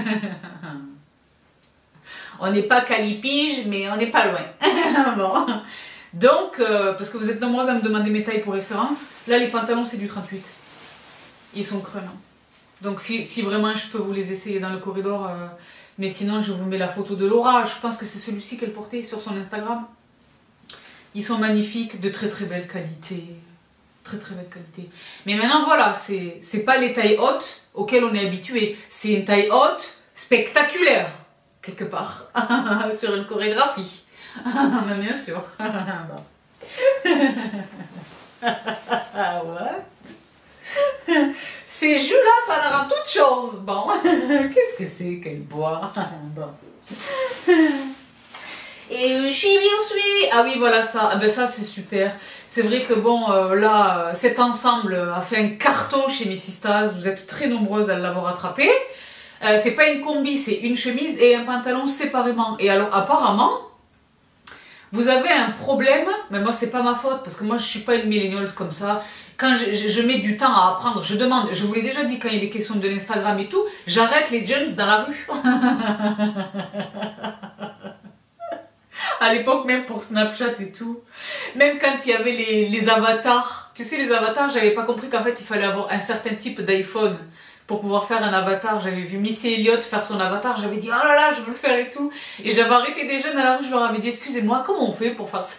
On n'est pas calipige, mais on n'est pas loin. Bon. Donc, parce que vous êtes nombreux à me demander mes tailles pour référence, là, les pantalons, c'est du 38. Ils sont creusants. Donc, si vraiment je peux vous les essayer dans le corridor... mais sinon, je vous mets la photo de Laura. Je pense que c'est celui-ci qu'elle portait sur son Instagram. Ils sont magnifiques, de très très belle qualité. Très très belle qualité. Mais maintenant, voilà, c'est pas les tailles hautes auxquelles on est habitué. C'est une taille haute spectaculaire, quelque part, sur une chorégraphie. Mais bien sûr. What? Ces jus-là, ça leur rend toute chose. Bon, qu'est-ce que c'est qu'elle boit? Bon. Et je suis bien suivie. Ah oui, voilà ça. Ah ben ça, c'est super. C'est vrai que bon, là, cet ensemble a fait un carton chez mes sistas. Vous êtes très nombreuses à l'avoir attrapé. C'est pas une combi, c'est une chemise et un pantalon séparément. Et alors, apparemment, vous avez un problème, mais moi c'est pas ma faute parce que moi je suis pas une millennials comme ça. Quand je mets du temps à apprendre, je demande, je vous l'ai déjà dit quand il est question de l'Instagram et tout, j'arrête les jumps dans la rue. À l'époque même pour Snapchat et tout. Même quand il y avait les avatars. Tu sais les avatars, j'avais pas compris qu'en fait il fallait avoir un certain type d'iPhone pour pouvoir faire un avatar. J'avais vu Missy Elliott faire son avatar, j'avais dit oh là là je veux le faire et tout. Et j'avais arrêté des jeunes à la rue, je leur avais dit excusez-moi comment on fait pour faire ça?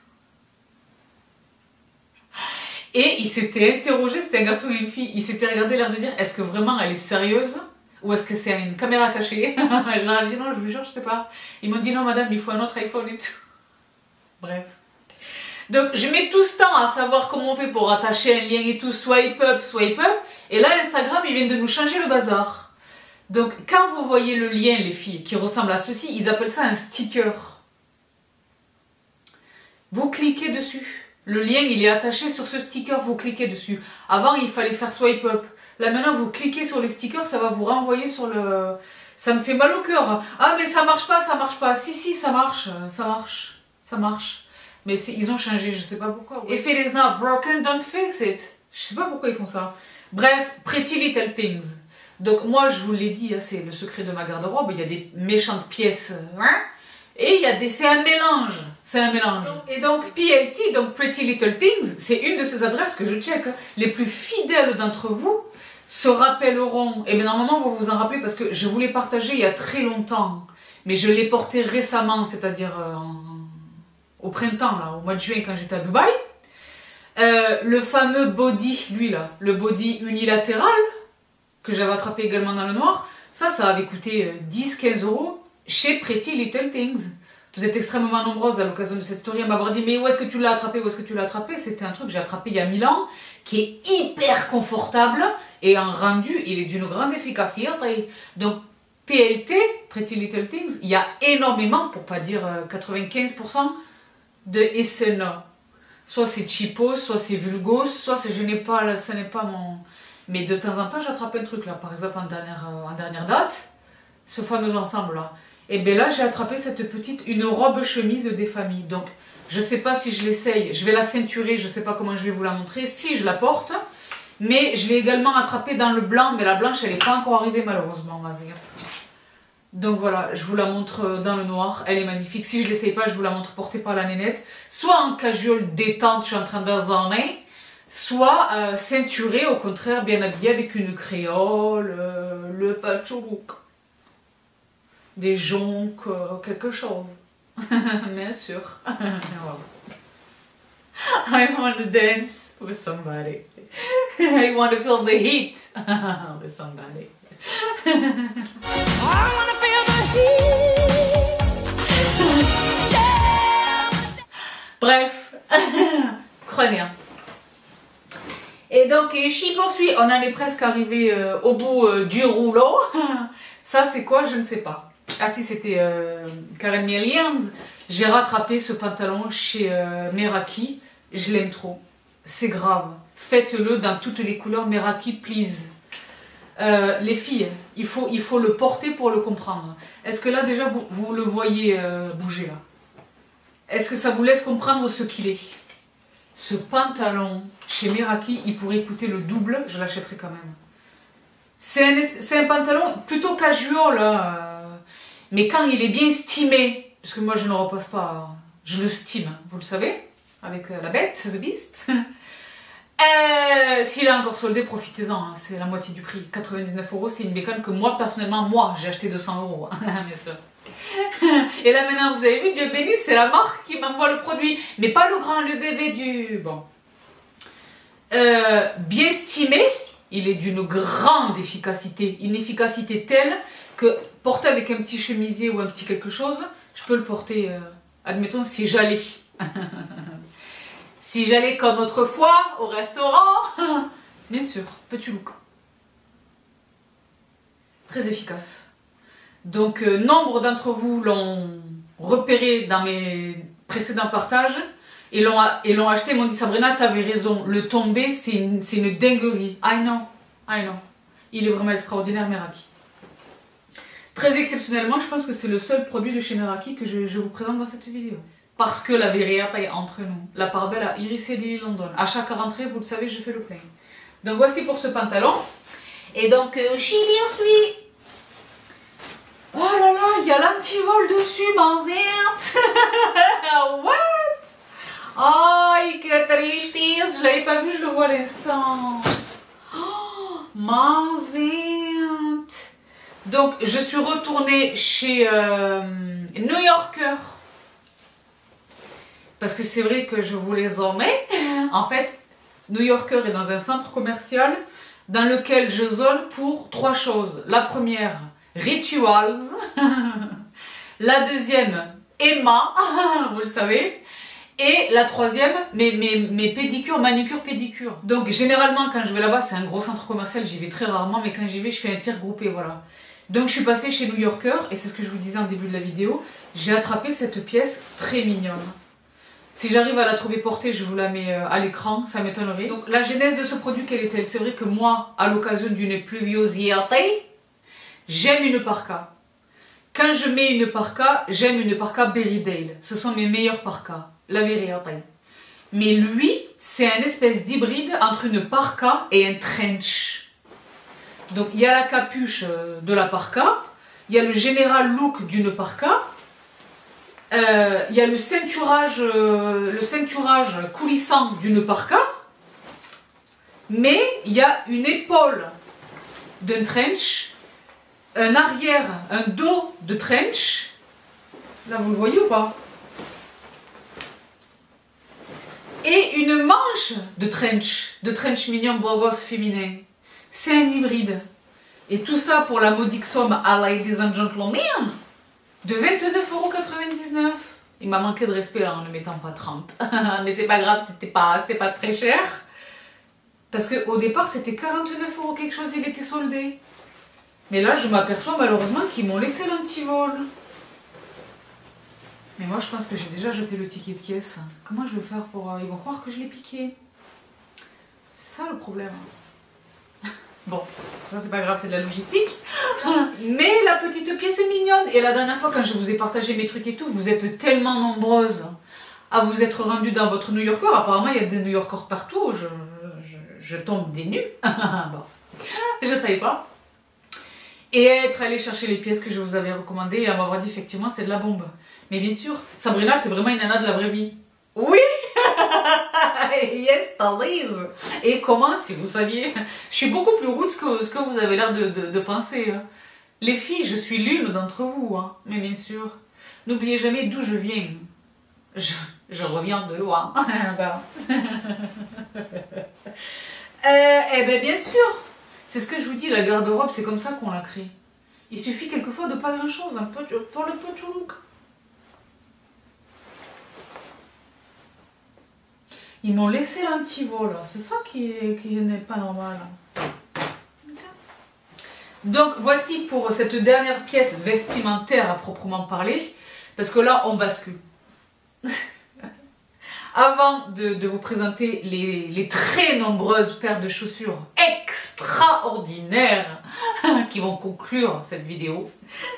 Et il s'était interrogé, c'était un garçon et une fille, il s'était regardé l'air de dire est-ce que vraiment elle est sérieuse ou est-ce que c'est une caméra cachée? Je leur ai dit non je vous jure je sais pas. Ils m'ont dit non madame il faut un autre iPhone et tout. Bref. Donc je mets tout ce temps à savoir comment on fait pour attacher un lien et tout, swipe up, et là Instagram ils viennent de nous changer le bazar. Donc quand vous voyez le lien les filles qui ressemble à ceci, ils appellent ça un sticker. Vous cliquez dessus, le lien il est attaché sur ce sticker, vous cliquez dessus. Avant il fallait faire swipe up, là maintenant vous cliquez sur les stickers, ça va vous renvoyer sur le... Ça me fait mal au cœur. Ah mais ça marche pas, si ça marche, ça marche. Mais ils ont changé, je sais pas pourquoi. If it is not broken, don't fix it. Je sais pas pourquoi ils font ça. Bref, Pretty Little Things. Donc moi, je vous l'ai dit, c'est le secret de ma garde-robe. Il y a des méchantes pièces. Et c'est un mélange. C'est un mélange. Et donc PLT, donc Pretty Little Things, c'est une de ces adresses que je check. Les plus fidèles d'entre vous se rappelleront. Et bien normalement, vous vous en rappelez parce que je vous l'ai partagé il y a très longtemps. Mais je l'ai porté récemment, c'est-à-dire... au printemps, là, au mois de juin, quand j'étais à Dubaï, le fameux body, lui là, le body unilatéral, que j'avais attrapé également dans le noir, ça avait coûté 10-15 € chez Pretty Little Things. Vous êtes extrêmement nombreuses à l'occasion de cette story à m'avoir dit mais où est-ce que tu l'as attrapé, où est-ce que tu l'as attrapé? C'était un truc que j'ai attrapé il y a 1000 ans, qui est hyper confortable, et en rendu, il est d'une grande efficacité. Donc, PLT, Pretty Little Things, il y a énormément, pour pas dire 95%, de SNA. Soit c'est cheapos, soit c'est vulgos, soit c'est ce n'est pas mon... Mais de temps en temps, j'attrape un truc là. Par exemple, en dernière date, ce fameux ensemble là. Et bien là, j'ai attrapé une robe chemise des familles. Donc, je sais pas si je l'essaye. Je vais la ceinturer, je sais pas comment je vais vous la montrer. Si je la porte. Mais je l'ai également attrapée dans le blanc. Mais la blanche, elle n'est pas encore arrivée malheureusement. Donc voilà, je vous la montre dans le noir, elle est magnifique. Si je ne l'essaye pas, je vous la montre portée par la nénette. Soit en casual détente, je suis en train d'azarner, soit ceinturée, au contraire, bien habillée avec une créole, le patchwork, des joncs, quelque chose. Bien sûr. I want to dance with somebody. I want to feel the heat with somebody. I want to feel the heat. Bref, crânien. Et donc, j'y poursuis. On en est presque arrivé au bout du rouleau. Ça, c'est quoi? Je ne sais pas. Ah si, c'était Karen Williams. J'ai rattrapé ce pantalon chez Meraki. Je l'aime trop. C'est grave. Faites-le dans toutes les couleurs. Meraki, please. Les filles, il faut le porter pour le comprendre. Est-ce que là, déjà, vous le voyez bouger là? Est-ce que ça vous laisse comprendre ce qu'il est? Ce pantalon, chez Meraki, il pourrait coûter le double. Je l'achèterai quand même. C'est un pantalon plutôt casual, hein, mais quand il est bien stimé, parce que moi je ne le repasse pas, je le stime, vous le savez, avec la bête, The Beast. S'il est encore soldé, profitez-en, hein, c'est la moitié du prix. 99 €, c'est une bécane que moi personnellement, j'ai acheté 200 €, bien sûr. Et là maintenant, vous avez vu, Dieu bénisse, c'est la marque qui m'envoie le produit, mais pas le grand, le bébé du... Bon. Bien stimé. Il est d'une grande efficacité, une efficacité telle que porter avec un petit chemisier ou un petit quelque chose, je peux le porter, admettons, si j'allais. Si j'allais comme autrefois au restaurant, bien sûr, petit look. Très efficace. Donc, nombre d'entre vous l'ont repéré dans mes précédents partages. Et l'ont acheté, ils m'ont dit Sabrina, t'avais raison, le tombé c'est une dinguerie. I know. Il est vraiment extraordinaire, Meraki. Très exceptionnellement, je pense que c'est le seul produit de chez Meraki que je vous présente dans cette vidéo. Parce que la vérité est entre nous. La part belle à Iris et Lily London. À chaque rentrée, vous le savez, je fais le plein. Donc voici pour ce pantalon. Et donc, j'y suis. Oh là là, il y a l'antivol dessus, manzerte. What? Aïe, que tristesse, je l'avais pas vu, je le vois à l'instant. Oh, manzette. Donc, je suis retournée chez New Yorker. Parce que c'est vrai que je vous les emmène. En fait, New Yorker est dans un centre commercial dans lequel je zone pour 3 choses. La première, Rituals. La deuxième, Emma, vous le savez. Et la troisième, mes pédicures, manucures, pédicures. Donc généralement quand je vais là-bas, c'est un gros centre commercial, j'y vais très rarement, mais quand j'y vais, je fais un tir groupé, voilà. Donc je suis passée chez New Yorker, et c'est ce que je vous disais en début de la vidéo, j'ai attrapé cette pièce très mignonne. Si j'arrive à la trouver portée, je vous la mets à l'écran, ça m'étonnerait. Donc la genèse de ce produit, quelle est-elle? C'est vrai que moi, à l'occasion d'une pluviosité, j'aime une parka. Quand je mets une parka, j'aime une parka Berrydale. Ce sont mes meilleurs parkas. La vérité. Mais lui, c'est un espèce d'hybride entre une parka et un trench. Donc il y a la capuche de la parka, il y a le général look d'une parka, il y a le ceinturage coulissant d'une parka, mais il y a une épaule d'un trench, un arrière, un dos de trench. Là vous le voyez ou pas? Et une manche de trench mignon beau gosse féminin. C'est un hybride. Et tout ça pour la modique somme à Ladies and Gentlemen de 29,99 €. Il m'a manqué de respect là en ne mettant pas 30. Mais c'est pas grave, c'était pas très cher. Parce qu'au départ c'était 49 € quelque chose, il était soldé. Mais là je m'aperçois malheureusement qu'ils m'ont laissé l'antivol. Mais moi je pense que j'ai déjà jeté le ticket de caisse. Comment je vais faire pour... Ils vont croire que je l'ai piqué. C'est ça le problème. Bon, ça c'est pas grave, c'est de la logistique. Mais la petite pièce est mignonne. Et la dernière fois quand je vous ai partagé mes trucs et tout, vous êtes tellement nombreuses à vous être rendues dans votre New Yorker. Apparemment il y a des New Yorkers partout. Je tombe des nues. Bon, je savais pas. et être allée chercher les pièces que je vous avais recommandées et m'avoir dit effectivement c'est de la bombe. Mais bien sûr, Sabrina, t'es vraiment une nana de la vraie vie. Oui. Yes, Alice. Et comment, si vous saviez, je suis beaucoup plus rude que ce que vous avez l'air de penser. Hein. Les filles, je suis l'une d'entre vous, hein. Mais bien sûr, n'oubliez jamais d'où je viens. Je reviens de loin. Eh ben bien sûr, c'est ce que je vous dis, la garde-robe, c'est comme ça qu'on la crée. Il suffit quelquefois de pas grand-chose, un peu pour le peu de look. Ils m'ont laissé un petit vol, c'est ça qui n'est pas normal. Donc voici pour cette dernière pièce vestimentaire à proprement parler, parce que là on bascule. Avant de vous présenter les très nombreuses paires de chaussures extraordinaires qui vont conclure cette vidéo,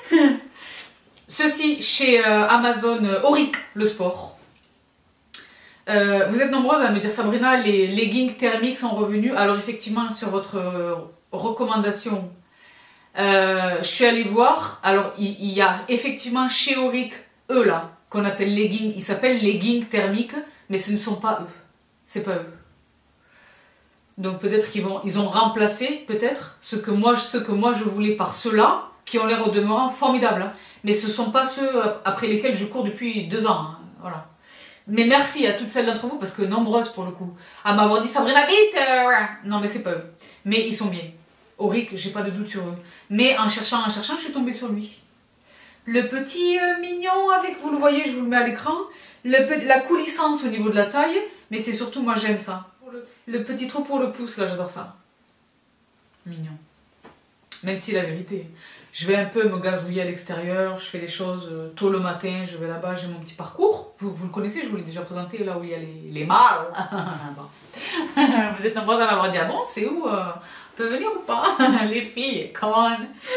ceci chez Amazon Auric le sport. Vous êtes nombreuses à me dire Sabrina, les leggings thermiques sont revenus. Alors effectivement sur votre recommandation, je suis allée voir. Alors il y a effectivement chez Auric eux là qu'on appelle leggings, ils s'appellent leggings thermiques, mais ce ne sont pas eux, c'est pas eux. Donc peut-être ils ont remplacé peut-être ce que moi je voulais par ceux-là qui ont l'air au demeurant formidables, hein. Mais ce ne sont pas ceux après lesquels je cours depuis 2 ans, hein. Voilà. Mais merci à toutes celles d'entre vous, parce que nombreuses pour le coup, à m'avoir dit Sabrina vite. Non mais c'est pas eux, mais ils sont bien. Auric, j'ai pas de doute sur eux. Mais en cherchant, je suis tombée sur lui. Le petit mignon avec, vous le voyez, je vous le mets à l'écran, la coulissance au niveau de la taille, mais c'est surtout, moi j'aime ça. Le petit trou pour le pouce, là j'adore ça. Mignon. Même si la vérité, je vais un peu me gazouiller à l'extérieur, je fais des choses tôt le matin, je vais là-bas, j'ai mon petit parcours. Vous le connaissez, je vous l'ai déjà présenté, là où il y a les mâles. Vous êtes nombreux à m'avoir dit, ah bon, c'est où on peut venir ou pas? Les filles, come on.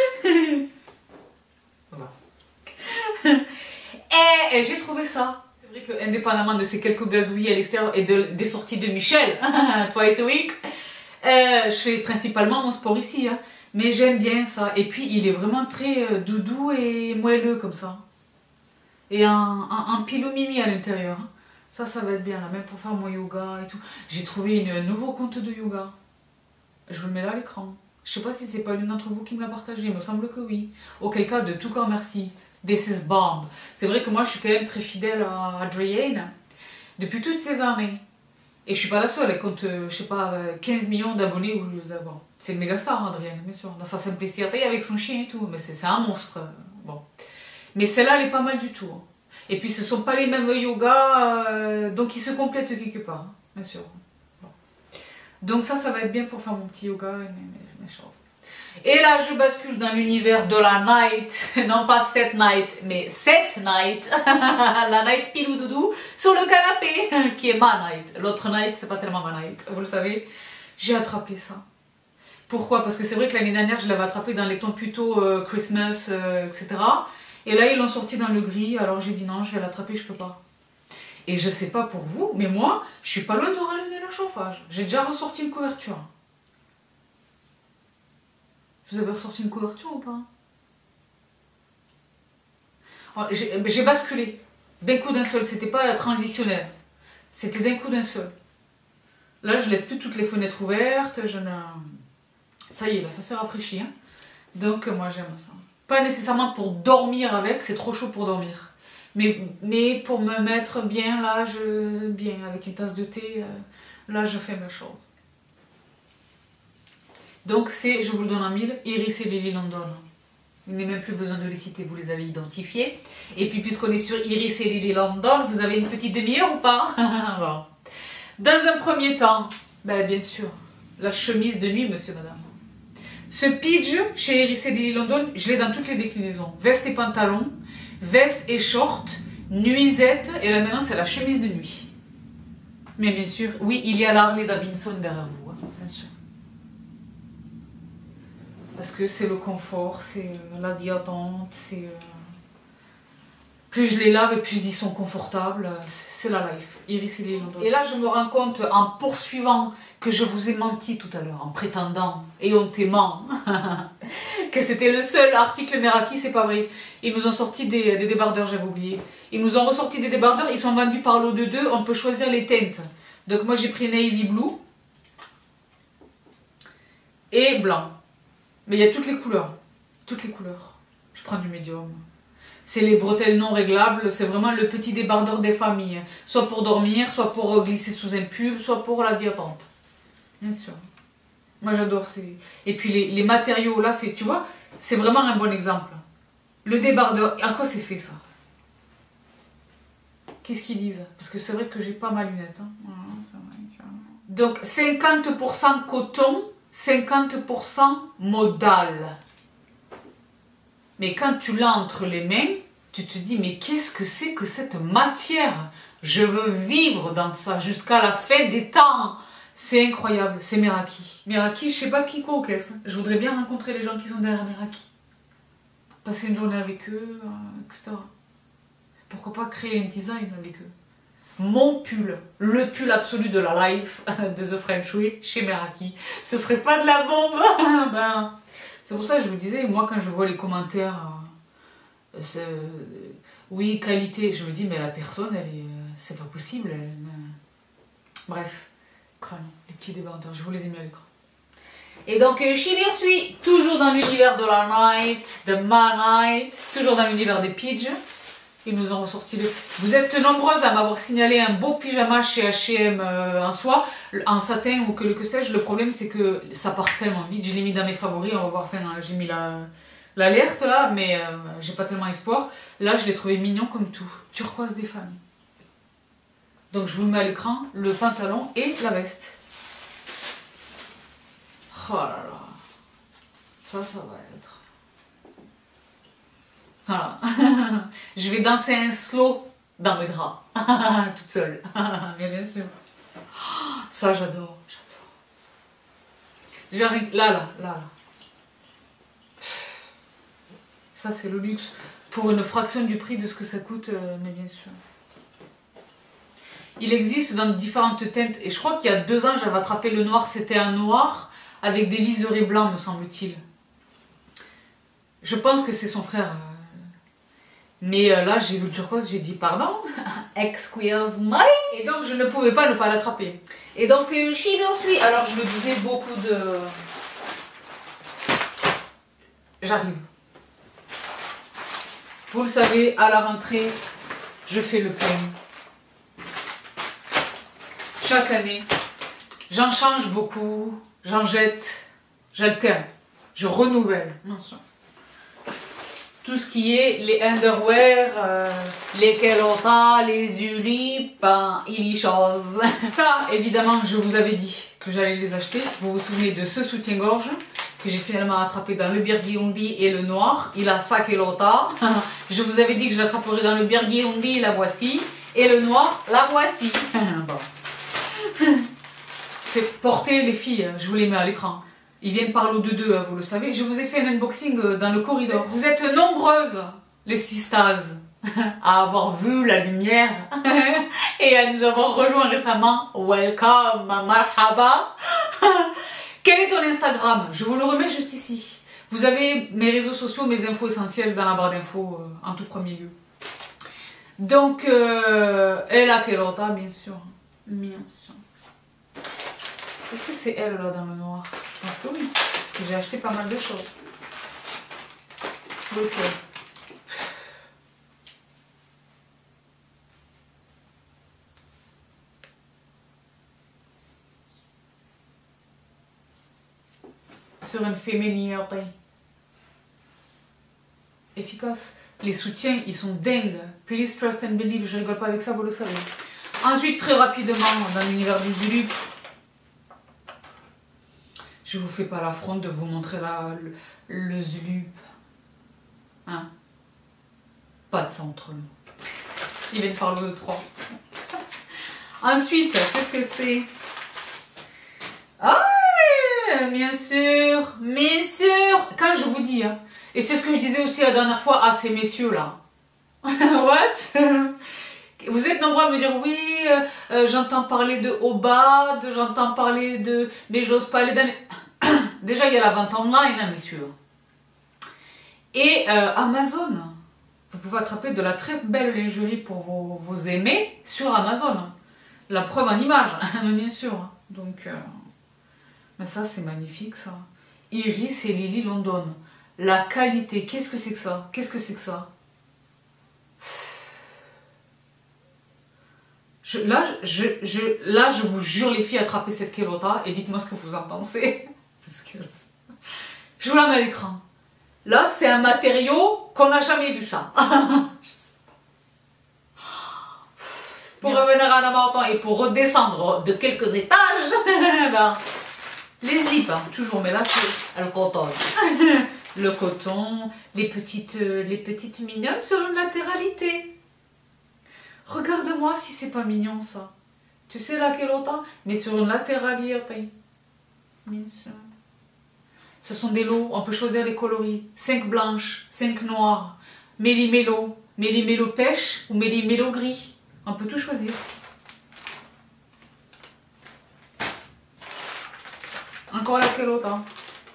Voilà. Et j'ai trouvé ça. C'est vrai que indépendamment de ces quelques gazouillis à l'extérieur et des sorties de Michel, twice a week, je fais principalement mon sport ici, hein. Mais j'aime bien ça. Et puis il est vraiment très doudou et moelleux comme ça. Et un pilou mimi à l'intérieur. Ça va être bien là, même pour faire mon yoga et tout. J'ai trouvé un nouveau compte de yoga. Je vous le mets là à l'écran. Je sais pas si c'est pas l'une d'entre vous qui me l'a partagé, il me semble que oui. Auquel cas, de tout cœur merci. This is bomb. C'est vrai que moi je suis quand même très fidèle à Adrienne depuis toutes ces années. Et je suis pas la seule, elle compte, je sais pas, 15 millions d'abonnés. Bon, c'est une méga star, Adrienne, bien sûr. Dans sa simplicité avec son chien et tout, mais c'est un monstre. Bon. Mais celle-là, elle est pas mal du tout. Et puis ce sont pas les mêmes yogas, donc ils se complètent quelque part, bien sûr. Bon. Donc ça va être bien pour faire mon petit yoga et mes choses. Et là, je bascule dans l'univers de la night, non pas cette night, mais cette night, la night pilou doudou, sur le canapé, qui est ma night. L'autre night, c'est pas tellement ma night, vous le savez. J'ai attrapé ça. Pourquoi? Parce que c'est vrai que l'année dernière, je l'avais attrapé dans les tons plutôt Christmas, etc. Et là, ils l'ont sorti dans le gris, alors j'ai dit non, je vais l'attraper, je peux pas. Et je sais pas pour vous, mais moi, je suis pas loin de rallumer le chauffage. J'ai déjà ressorti une couverture. Vous avez ressorti une couverture ou pas? J'ai basculé. D'un coup d'un seul. C'était pas transitionnel. C'était d'un coup d'un seul. Là, je laisse plus toutes les fenêtres ouvertes. Ça y est, là, ça s'est rafraîchi. Hein. Donc, moi, j'aime ça. Pas nécessairement pour dormir avec. C'est trop chaud pour dormir. Mais pour me mettre bien, là, bien, avec une tasse de thé, là, je fais mes choses. Donc c'est, je vous le donne en mille, Iris et Lily London. Il n'est même plus besoin de les citer, vous les avez identifiés. Et puis puisqu'on est sur Iris et Lily London, vous avez une petite demi-heure ou pas? Bon. Dans un premier temps, ben, bien sûr, la chemise de nuit, monsieur, madame. Ce pidge chez Iris et Lily London, je l'ai dans toutes les déclinaisons. Veste et pantalon, veste et short, nuisette, et là maintenant c'est la chemise de nuit. Mais bien sûr, oui, il y a la Harley Davidson derrière vous, hein, bien sûr. Parce que c'est le confort, c'est la détente, c'est Plus je les lave et plus ils sont confortables. C'est la life. Iris et Londres. Et là, je me rends compte, en poursuivant, que je vous ai menti tout à l'heure, en prétendant et hontément que c'était le seul article Meraki. C'est pas vrai. Ils nous ont sorti des débardeurs, j'avais oublié. Ils nous ont ressorti des débardeurs. Ils sont vendus par lot de 2. On peut choisir les teintes. Donc moi, j'ai pris Navy Blue et blanc. Mais il y a toutes les couleurs. Toutes les couleurs. Je prends du médium. C'est les bretelles non réglables, c'est vraiment le petit débardeur des familles. Soit pour dormir, soit pour glisser sous un pull, soit pour la diatante. Bien sûr. Moi j'adore ces... Et puis les matériaux, là, tu vois, c'est vraiment un bon exemple. Le débardeur, en quoi c'est fait ça? Qu'est-ce qu'ils disent? Parce que c'est vrai que j'ai pas ma lunette. Hein. Donc 50% coton, 50% modal. Mais quand tu l'as entre les mains, tu te dis, mais qu'est-ce que c'est que cette matière? Je veux vivre dans ça jusqu'à la fin des temps. C'est incroyable, c'est Meraki. Meraki, je sais pas qui quoi au caisse. Je voudrais bien rencontrer les gens qui sont derrière Meraki. Passer une journée avec eux, etc. Pourquoi pas créer un design avec eux? Mon pull, le pull absolu de la life de The French Way chez Meraki. Ce serait pas de la bombe? Ben... C'est pour ça que je vous disais, moi quand je vois les commentaires, oui, qualité, je me dis, mais la personne, c'est pas possible. Bref, crâne, les petits débardeurs, je vous les ai mis à l'écran. Et donc, Shibi suis toujours dans l'univers de la night, de ma night, toujours dans l'univers des Pidge. Ils nous ont ressorti le... Vous êtes nombreuses à m'avoir signalé un beau pyjama chez H&M en soie, en satin ou que sais-je. Le problème, c'est que ça part tellement vite. Je l'ai mis dans mes favoris. On va voir, enfin, j'ai mis l'alerte là, mais j'ai pas tellement espoir. Là, je l'ai trouvé mignon comme tout. Turquoise des familles. Donc, je vous le mets à l'écran, le pantalon et la veste. Oh là là. Ça va être... Voilà. Je vais danser un slow dans mes draps. Toute seule. Mais bien sûr. Ça, j'adore. Déjà, là. Ça, c'est le luxe. Pour une fraction du prix de ce que ça coûte, mais bien sûr. Il existe dans différentes teintes. Et je crois qu'il y a 2 ans, j'avais attrapé le noir. C'était un noir avec des liserés blancs, me semble-t-il. Je pense que c'est son frère... Mais là, j'ai vu le turquoise, j'ai dit pardon, excuse me. Et donc, je ne pouvais pas ne pas l'attraper. Et donc, Shibi suis. Alors, je le disais, beaucoup de... J'arrive. Vous le savez, à la rentrée, je fais le plein. Chaque année, j'en change beaucoup, j'en jette, j'alterne, je renouvelle. Mention. Tout ce qui est les underwear, les kelotas, les ulipes, il y chose. Ça, évidemment, je vous avais dit que j'allais les acheter. Vous vous souvenez de ce soutien-gorge que j'ai finalement attrapé dans le Birghi et le noir. Il a sa kelota. Je vous avais dit que je l'attraperais dans le Birghi, la voici. Et le noir, la voici. Bon. C'est porter les filles, je vous les mets à l'écran. Ils viennent par lot de 2, vous le savez. Je vous ai fait un unboxing dans le corridor. Vous êtes nombreuses, les sistas, à avoir vu la lumière et à nous avoir rejoints récemment. Welcome, marhaba. Quel est ton Instagram? Je vous le remets juste ici. Vous avez mes réseaux sociaux, mes infos essentielles dans la barre d'infos en tout premier lieu. Donc, et la Kelota, bien sûr. Bien sûr. Est-ce que c'est elle là dans le noir? Je pense que oui. J'ai acheté pas mal de choses. Oui, c'est elle. Sur une féminité. Efficace. Les soutiens, ils sont dingues. Please trust and believe. Je rigole pas avec ça, vous le savez. Ensuite, très rapidement, dans l'univers du Zulup, je vous fais pas l'affront de vous montrer là le Zulup. Hein? Pas de ça entre nous. Il vient de faire le 3. Ensuite, qu'est-ce que c'est? Ah, bien sûr, quand je vous dis, hein, et c'est ce que je disais aussi la dernière fois à ces messieurs là, What? Vous êtes nombreux à me dire oui, j'entends parler de Obad, j'entends parler de... Mais j'ose pas les donner. Déjà, il y a la vente online, hein, messieurs. Et Amazon. Vous pouvez attraper de la très belle lingerie pour vos aimés sur Amazon. La preuve en image, bien sûr. Donc, mais ça, c'est magnifique, ça. Iris et Lily London. La qualité, qu'est-ce que c'est que ça? Qu'est-ce que c'est que ça? Là, je vous jure, les filles, attrapez cette Kelota et dites-moi ce que vous en pensez. Parce que je vous la mets à l'écran. Là, c'est un matériau qu'on n'a jamais vu ça. Je sais pas. Pour revenir à la montant et pour redescendre de quelques étages, ben, les slips, hein, toujours, mais là, c'est le coton. Le coton, les petites mignonnes sur une latéralité. Regarde-moi si c'est pas mignon ça. Tu sais là quel autant? Mais sur une latéralité. Bien sûr. Ce sont des lots, on peut choisir les coloris. 5 blanches, 5 noires, méli-mélo, méli-mélo pêche ou méli-mélo gris. On peut tout choisir. Encore la quel autant?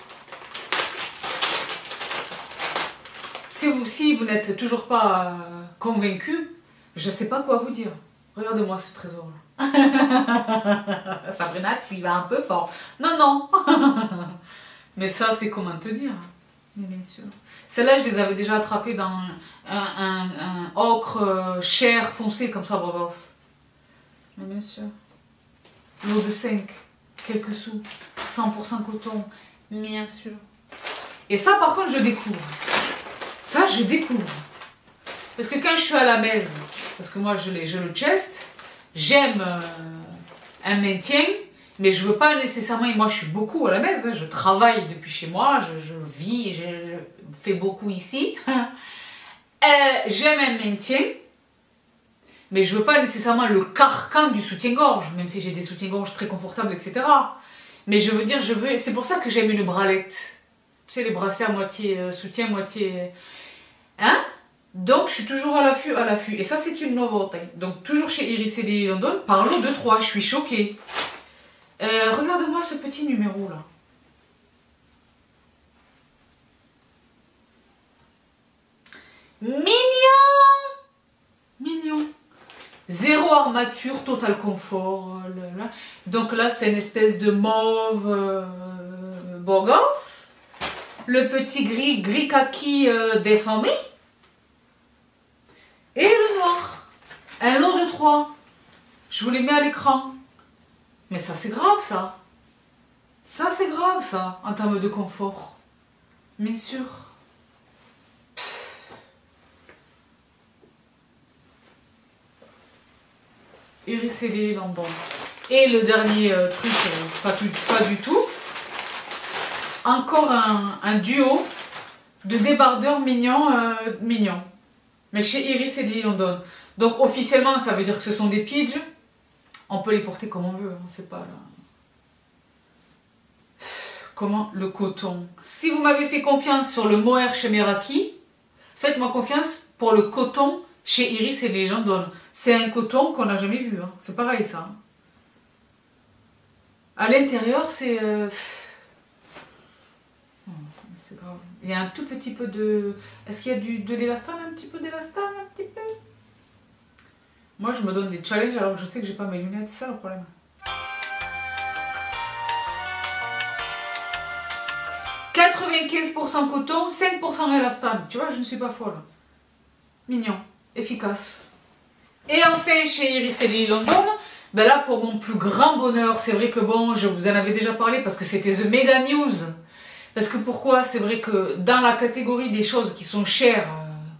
Si vous n'êtes toujours pas convaincu, je ne sais pas quoi vous dire. Regardez-moi ce trésor-là. Sabrina, tu y vas un peu fort. Non, non. Mais ça, c'est comment te dire. Mais bien sûr. Celles-là, je les avais déjà attrapées dans un ocre chair foncé comme ça, bravos. Mais bien sûr. Lot de 5, quelques sous, 100% coton, bien sûr. Et ça, par contre, je découvre. Ça, je découvre. Parce que quand je suis à la maison, parce que moi j'ai le chest, j'aime un maintien, mais je veux pas nécessairement, et moi je suis beaucoup à la maison, hein, je travaille depuis chez moi, je vis, je fais beaucoup ici. J'aime un maintien, mais je veux pas nécessairement le carcan du soutien-gorge, même si j'ai des soutiens-gorge très confortables, etc. Mais je veux dire, c'est pour ça que j'aime une bralette. Tu sais, les bracelets à moitié soutien, moitié... Hein? Donc, je suis toujours à l'affût, à l'affût. Et ça, c'est une nouveauté. Donc, toujours chez Iris et Lily London, par lot de 3. Je suis choquée. Regarde-moi ce petit numéro-là. Mignon! Mignon. Zéro armature, total confort. Donc là, c'est une espèce de mauve borgance. Le petit gris kaki déformé. Et le noir. Un lot de 3. Je vous les mets à l'écran. Mais ça, c'est grave, ça. Ça, c'est grave, ça, en termes de confort. Bien sûr. Iris et Lily London. Et le dernier truc, pas du tout. Encore un duo de débardeurs mignons. Mais chez Iris et Lily London. Donc officiellement, ça veut dire que ce sont des pidges. On peut les porter comme on veut. Hein, c'est pas là. Comment le coton. Si vous m'avez fait confiance sur le mohair chez Meraki, faites-moi confiance pour le coton chez Iris et Lily London. C'est un coton qu'on n'a jamais vu. Hein. C'est pareil ça. Hein. À l'intérieur, c'est... c'est grave. Il y a un tout petit peu de... Est-ce qu'il y a de l'élastane? Un petit peu d'élastane? Un petit peu. Moi, je me donne des challenges alors que je sais que j'ai pas mes lunettes. C'est ça le problème. « 95% coton, 5% élastane. » Tu vois, je ne suis pas folle. Mignon. Efficace. Et enfin, chez Iris et Lily London, ben là, pour mon plus grand bonheur, c'est vrai que bon, je vous en avais déjà parlé parce que c'était The Mega News. Parce que pourquoi? C'est vrai que dans la catégorie des choses qui sont chères,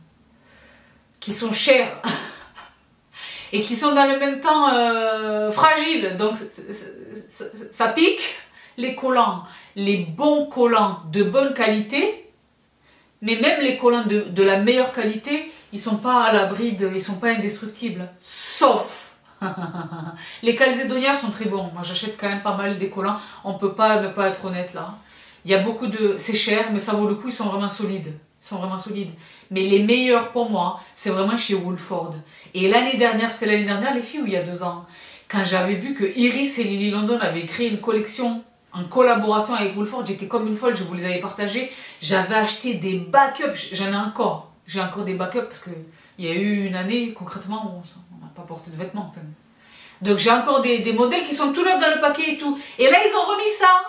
et qui sont dans le même temps fragiles, donc ça pique, les collants, les bons collants de bonne qualité, mais même les collants de la meilleure qualité, ils sont pas à l'abri ils sont pas indestructibles, sauf les Calzedonia sont très bons. Moi j'achète quand même pas mal des collants, on peut pas ne pas être honnête là. Il y a beaucoup de... C'est cher, mais ça vaut le coup, ils sont vraiment solides. Ils Ils sont vraiment solides. Mais les meilleurs pour moi, c'est vraiment chez Wolford. Et l'année dernière, c'était l'année dernière, les filles, ou il y a 2 ans, quand j'avais vu que Iris et Lily London avaient créé une collection en collaboration avec Wolford, j'étais comme une folle, je vous les avais partagés. J'avais acheté des backups, j'en ai encore. J'ai encore des backups parce qu'il y a eu une année, concrètement, on n'a pas porté de vêtements. Enfin. Donc j'ai encore des modèles qui sont tout neufs dans le paquet et tout. Et là, ils ont remis ça.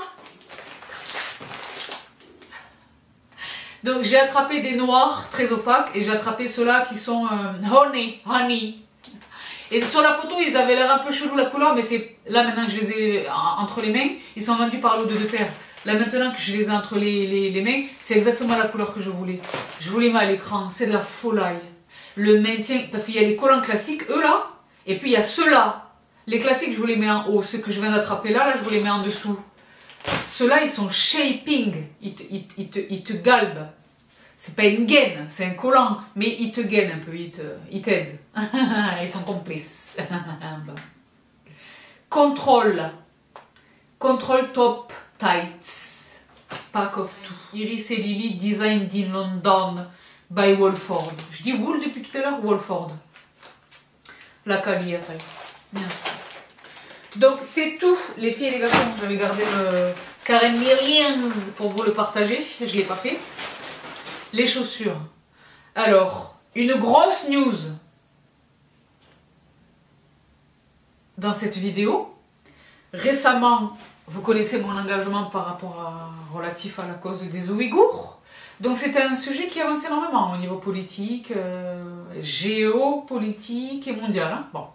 Donc j'ai attrapé des noirs très opaques et j'ai attrapé ceux-là qui sont honey. Et sur la photo, ils avaient l'air un peu chelou la couleur, mais c'est là maintenant que je les ai entre les mains, ils sont vendus par lot de 2 paires. Là maintenant que je les ai entre les mains, c'est exactement la couleur que je voulais. Je voulais mettre à l'écran, c'est de la folie. Le maintien, parce qu'il y a les collants classiques, eux là, et puis il y a ceux-là. Les classiques, je vous les mets en haut. Ceux que je viens d'attraper là, je vous les mets en dessous. Ceux-là, ils sont shaping, ils te galbent. C'est pas une gaine, c'est un collant, mais ils te gainent un peu, ils t'aident. Ils sont complices. Contrôle top tights. Pack of two. Iris et Lily, designed in London by Wolford. Je dis Wool depuis tout à l'heure, Wolford. La Cali après. Bien. Donc c'est tout, les filles et les garçons. J'avais gardé le Karen Williams pour vous le partager. Je ne l'ai pas fait. Les chaussures. Alors, une grosse news dans cette vidéo. Récemment, vous connaissez mon engagement par rapport relatif à la cause des Ouïghours. Donc c'est un sujet qui avance énormément au niveau politique, géopolitique et mondial. Hein. Bon.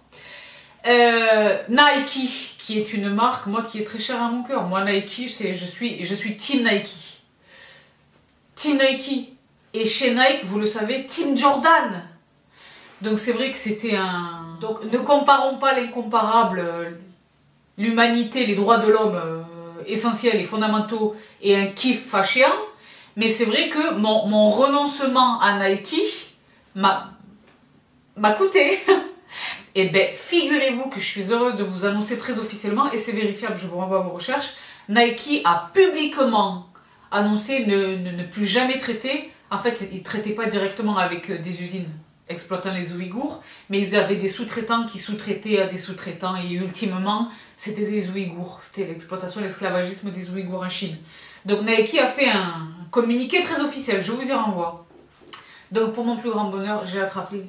Nike, qui est une marque, moi, qui est très chère à mon cœur. Moi, Nike, je suis Team Nike. Team Nike. Et chez Nike, vous le savez, Team Jordan. Donc c'est vrai que c'était un... Donc ne comparons pas l'incomparable, l'humanité, les droits de l'homme essentiels et fondamentaux et un kiff fâchéant. Mais c'est vrai que mon renoncement à Nike m'a coûté. Et bien, figurez-vous que je suis heureuse de vous annoncer très officiellement, et c'est vérifiable, je vous renvoie à vos recherches, Nike a publiquement annoncé ne plus jamais traiter. En fait, ils ne traitaient pas directement avec des usines exploitant les Ouïghours, mais ils avaient des sous-traitants qui sous-traitaient à des sous-traitants, et ultimement, c'était des Ouïghours. C'était l'exploitation, l'esclavagisme des Ouïghours en Chine. Donc Nike a fait un communiqué très officiel, je vous y renvoie. Donc pour mon plus grand bonheur, j'ai attrapé...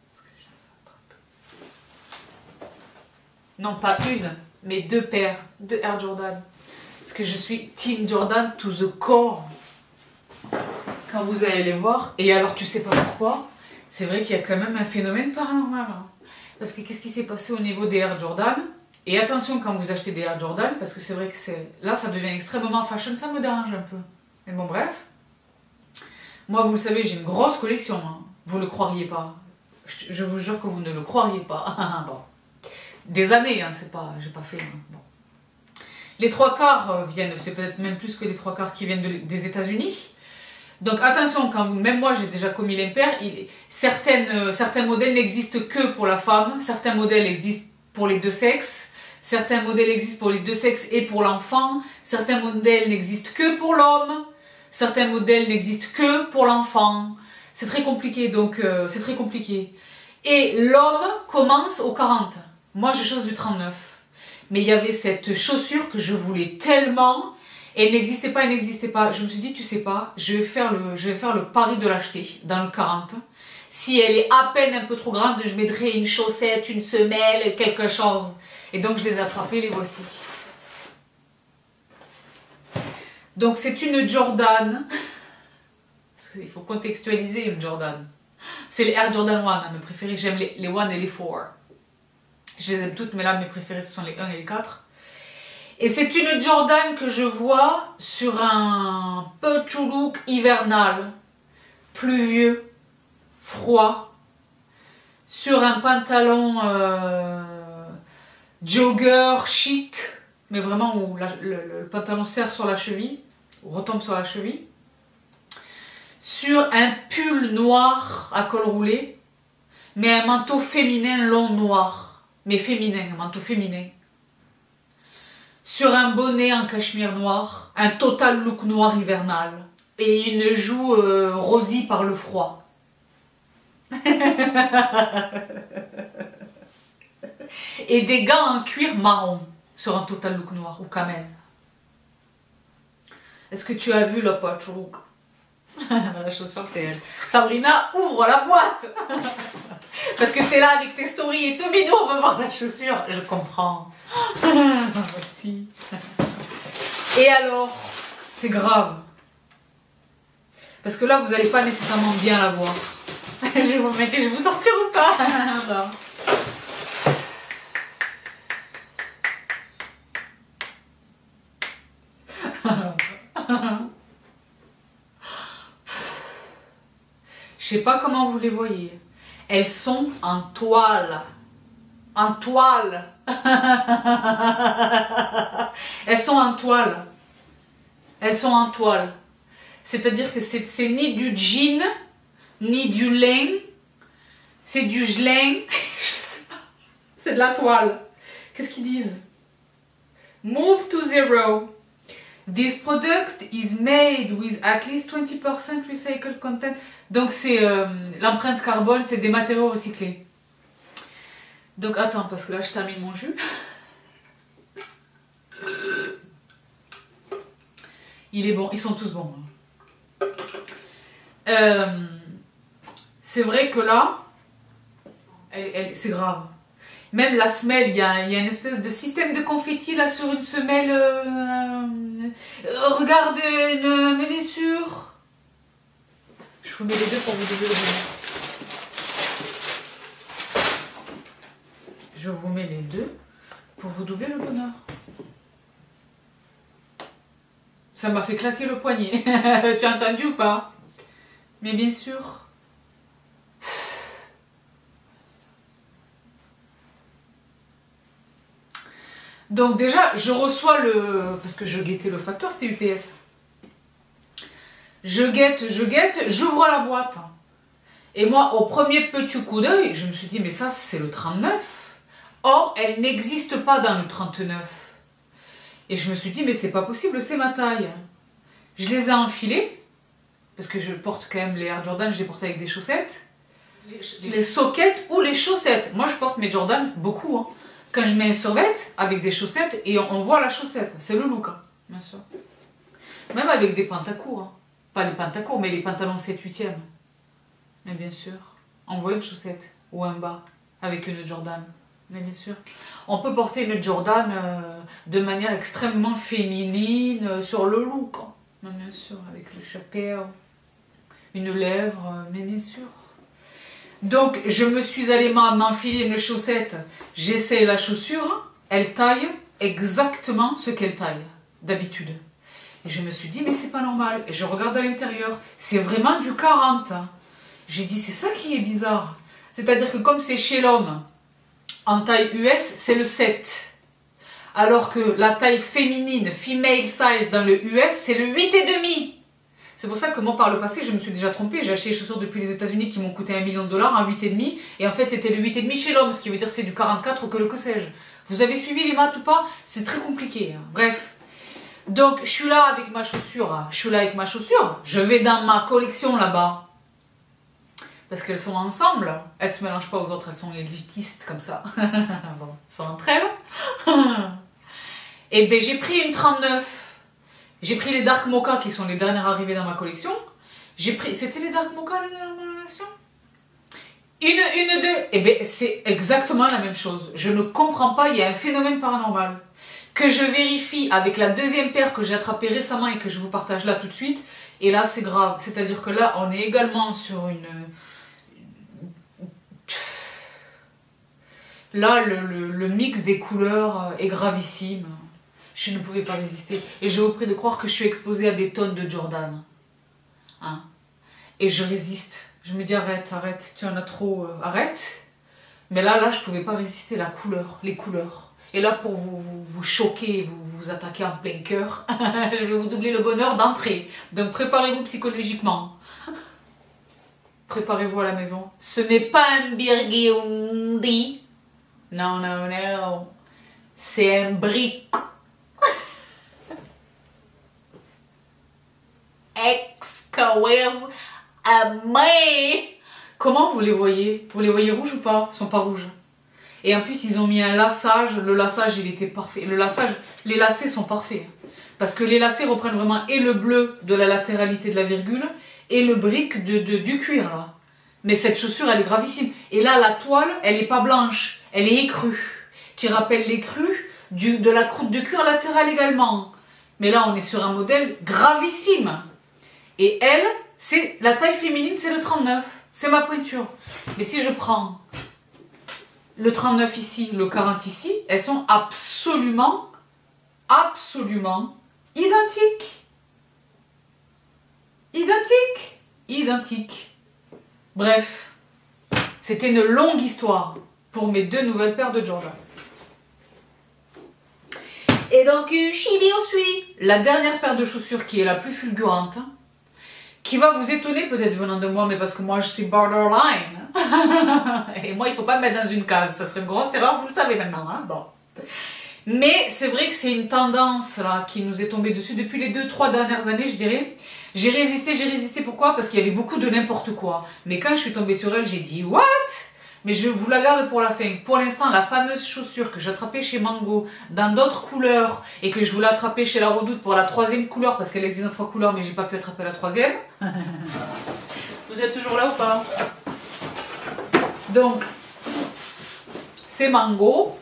Non, pas une, mais 2 paires de Air Jordan. Parce que je suis Team Jordan to the core. Quand vous allez les voir, et alors tu sais pas pourquoi, c'est vrai qu'il y a quand même un phénomène paranormal. Hein. Parce que qu'est-ce qui s'est passé au niveau des Air Jordan? Et attention quand vous achetez des Air Jordan, parce que c'est vrai que là ça devient extrêmement fashion, ça me dérange un peu. Mais bon bref. Moi vous le savez, j'ai une grosse collection. Hein. Vous ne le croiriez pas. Je vous jure que vous ne le croiriez pas. Bon. Des années, hein, c'est pas, j'ai pas fait. Hein. Bon. Les 3/4 viennent, c'est peut-être même plus que les 3/4 qui viennent des États-Unis. Donc attention, quand même moi j'ai déjà commis l'impair, certains modèles n'existent que pour la femme, certains modèles existent pour les 2 sexes, certains modèles existent pour les 2 sexes et pour l'enfant, certains modèles n'existent que pour l'homme, certains modèles n'existent que pour l'enfant. C'est très compliqué, donc c'est très compliqué. Et l'homme commence au 40. Moi je chose du 39. Mais il y avait cette chaussure que je voulais tellement... Et elle n'existait pas, elle n'existait pas. Je me suis dit, tu sais pas, je vais faire le pari de l'acheter dans le 40. Si elle est à peine un peu trop grande, je mettrai une chaussette, une semelle, quelque chose. Et donc je les ai attrapées, les voici. Donc c'est une Jordan. Parce qu'il faut contextualiser une Jordan. C'est les Air Jordan 1, hein, mes préférés. J'aime les 1 et les 4. Je les aime toutes, mais là mes préférés ce sont les 1 et les 4. Et c'est une Jordan que je vois sur un petit look hivernal, pluvieux, froid, sur un pantalon jogger chic, mais vraiment où le pantalon serre sur la cheville, ou retombe sur la cheville, sur un pull noir à col roulé, mais un manteau féminin long noir, mais féminin, un manteau féminin. Sur un bonnet en cachemire noir, un total look noir hivernal. et une joue rosie par le froid. Et des gants en cuir marron sur un total look noir ou camel. Est-ce que tu as vu le patch look? La chaussure, c'est elle. Sabrina, ouvre la boîte. Parce que t'es là avec tes stories et Tomino, on veut voir la chaussure. Je comprends. Voici. Et alors, c'est grave. Parce que là, vous n'allez pas nécessairement bien la voir. Je vais vous mettre, je vous torture ou pas? Non. Je sais pas comment vous les voyez. Elles sont en toile. En toile. Elles sont en toile. Elles sont en toile. C'est-à-dire que c'est ni du jean, ni du lin. C'est du gelin. Je sais pas. C'est de la toile. Qu'est-ce qu'ils disent? Move to zero. This product is made with at least 20% recycled content. Donc c'est l'empreinte carbone, c'est des matériaux recyclés. Donc attends, parce que là je termine mon jus. Il est bon, ils sont tous bons. C'est vrai que là, c'est grave. Même la semelle, il y a une espèce de système de confetti là sur une semelle. Regardez, mais bien sûr. Je vous mets les deux pour vous doubler le bonheur. Je vous mets les deux pour vous doubler le bonheur. Ça m'a fait claquer le poignet. Tu as entendu ou pas? Mais bien sûr. Donc déjà, je reçois le... Parce que je guettais le facteur, c'était UPS. Je guette, j'ouvre la boîte. Et moi, au premier petit coup d'œil, je me suis dit, mais ça, c'est le 39. Or, elle n'existe pas dans le 39. Et je me suis dit, mais c'est pas possible, c'est ma taille. Je les ai enfilés, parce que je porte quand même les Air Jordan, je les porte avec des chaussettes. Les sockets ou les chaussettes. Moi, je porte mes Jordan beaucoup, hein. Quand je mets un survêt avec des chaussettes et on voit la chaussette, c'est le look, hein, bien sûr. Même avec des pantacourts, hein. Pas les pantacourts, mais les pantalons 7/8e. Mais bien sûr, on voit une chaussette ou un bas avec une Jordan. Mais bien sûr, on peut porter une Jordan de manière extrêmement féminine sur le look, hein. Mais bien sûr, avec le chapeau, une lèvre, mais bien sûr. Donc, je me suis allée m'enfiler une chaussette, j'essaie la chaussure, elle taille exactement ce qu'elle taille, d'habitude. Et je me suis dit, mais c'est pas normal. Et je regarde à l'intérieur, c'est vraiment du 40. J'ai dit, c'est ça qui est bizarre. C'est-à-dire que comme c'est chez l'homme, en taille US, c'est le 7. Alors que la taille féminine, female size dans le US, c'est le 8,5. C'est pour ça que moi, par le passé, je me suis déjà trompée. J'ai acheté des chaussures depuis les États-Unis qui m'ont coûté $1 million en 8,5. Et en fait, c'était le 8,5 chez l'homme, ce qui veut dire c'est du 44 ou que sais-je. Vous avez suivi les maths ou pas? C'est très compliqué, hein. Bref. Donc, je suis là avec ma chaussure. Je suis là avec ma chaussure. Je vais dans ma collection là-bas. Parce qu'elles sont ensemble. Elles se mélangent pas aux autres. Elles sont élitistes comme ça. Bon, elles sont entre elles. Et ben, j'ai pris une 39. J'ai pris les Dark Mocha qui sont les dernières arrivées dans ma collection. J'ai pris... C'était les Dark Mocha les dernières dans ma collection? Une, deux. Et bien, c'est exactement la même chose. Je ne comprends pas, il y a un phénomène paranormal. Que je vérifie avec la deuxième paire que j'ai attrapée récemment et que je vous partage là tout de suite. Et là, c'est grave. C'est-à-dire que là, on est également sur une... Là, le mix des couleurs est gravissime. Je ne pouvais pas résister. Et je vous prie de croire que je suis exposée à des tonnes de Jordan. Hein? Et je résiste. Je me dis arrête, arrête, tu en as trop, arrête. Mais là, je ne pouvais pas résister. La couleur, les couleurs. Et là, pour vous choquer, vous attaquer en plein cœur, je vais vous doubler le bonheur d'entrée. Donc préparez-vous psychologiquement. Préparez-vous à la maison. Ce n'est pas un Burgundy. Non, non, non. C'est un brick. X. Parker wears a me. Comment vous les voyez? Vous les voyez rouges ou pas? Ils sont pas rouges. Et en plus, ils ont mis un laçage. Le laçage, il était parfait. Le laçage, les lacets sont parfaits. Parce que les lacets reprennent vraiment et le bleu de la latéralité de la virgule et le brick du cuir, là. Mais cette chaussure, elle est gravissime. Et là, la toile, elle n'est pas blanche. Elle est écrue. Qui rappelle l'écrue de la croûte de cuir latérale également. Mais là, on est sur un modèle gravissime. Et elle, c'est la taille féminine, c'est le 39. C'est ma pointure. Mais si je prends le 39 ici, le 40 ici, elles sont absolument identiques. Identiques. Bref, c'était une longue histoire pour mes 2 nouvelles paires de Jordan. Et donc, Chibi suit la dernière paire de chaussures qui est la plus fulgurante, qui va vous étonner peut-être venant de moi, mais parce que moi je suis borderline. Et moi, il ne faut pas me mettre dans une case, ça serait une grosse erreur, vous le savez maintenant. Hein, bon. Mais c'est vrai que c'est une tendance là, qui nous est tombée dessus depuis les 2-3 dernières années, je dirais. J'ai résisté, pourquoi? Parce qu'il y avait beaucoup de n'importe quoi. Mais quand je suis tombée sur elle, j'ai dit « What ?» Mais je vous la garde pour la fin. Pour l'instant, la fameuse chaussure que j'ai attrapée chez Mango dans d'autres couleurs et que je voulais attraper chez La Redoute pour la 3e couleur parce qu'elle existe en 3 couleurs mais j'ai pas pu attraper la 3e. Vous êtes toujours là ou pas? Donc, c'est Mango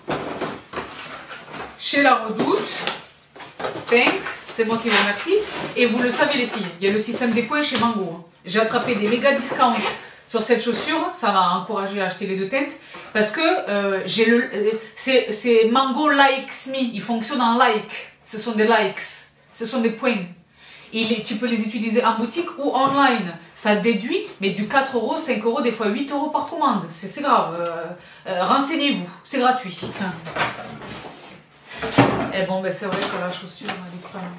chez La Redoute. Thanks, c'est moi qui vous remercie. Et vous le savez les filles, il y a le système des points chez Mango. J'ai attrapé des méga discounts sur cette chaussure, ça m'a encouragé à acheter les 2 teintes parce que c'est Mango Likes Me, il fonctionne en like, ce sont des likes, ce sont des points. Tu peux les utiliser en boutique ou online, ça déduit, mais du 4 €, 5 €, des fois 8 € par commande, c'est grave, renseignez-vous, c'est gratuit. Et bon, ben c'est vrai que la chaussure, elle est crème.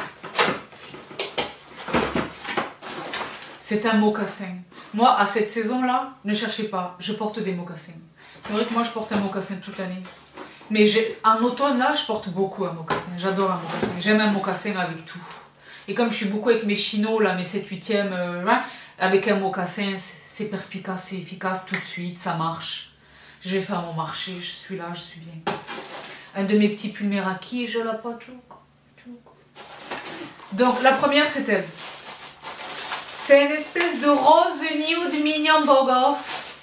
C'est un mocassin. Moi, à cette saison-là, ne cherchez pas, je porte des mocassins. C'est vrai que moi, je porte un mocassin toute l'année. Mais en automne, là, je porte beaucoup un mocassin. J'adore un mocassin. J'aime un mocassin avec tout. Et comme je suis beaucoup avec mes chinos, là, mes 7/8e, avec un mocassin, c'est perspicace, c'est efficace tout de suite, ça marche. Je vais faire mon marché, je suis là, je suis bien. Un de mes petits pulls Meraki, je la porte. Donc, la première, c'est elle. C'est une espèce de rose nude mignon beau gosse.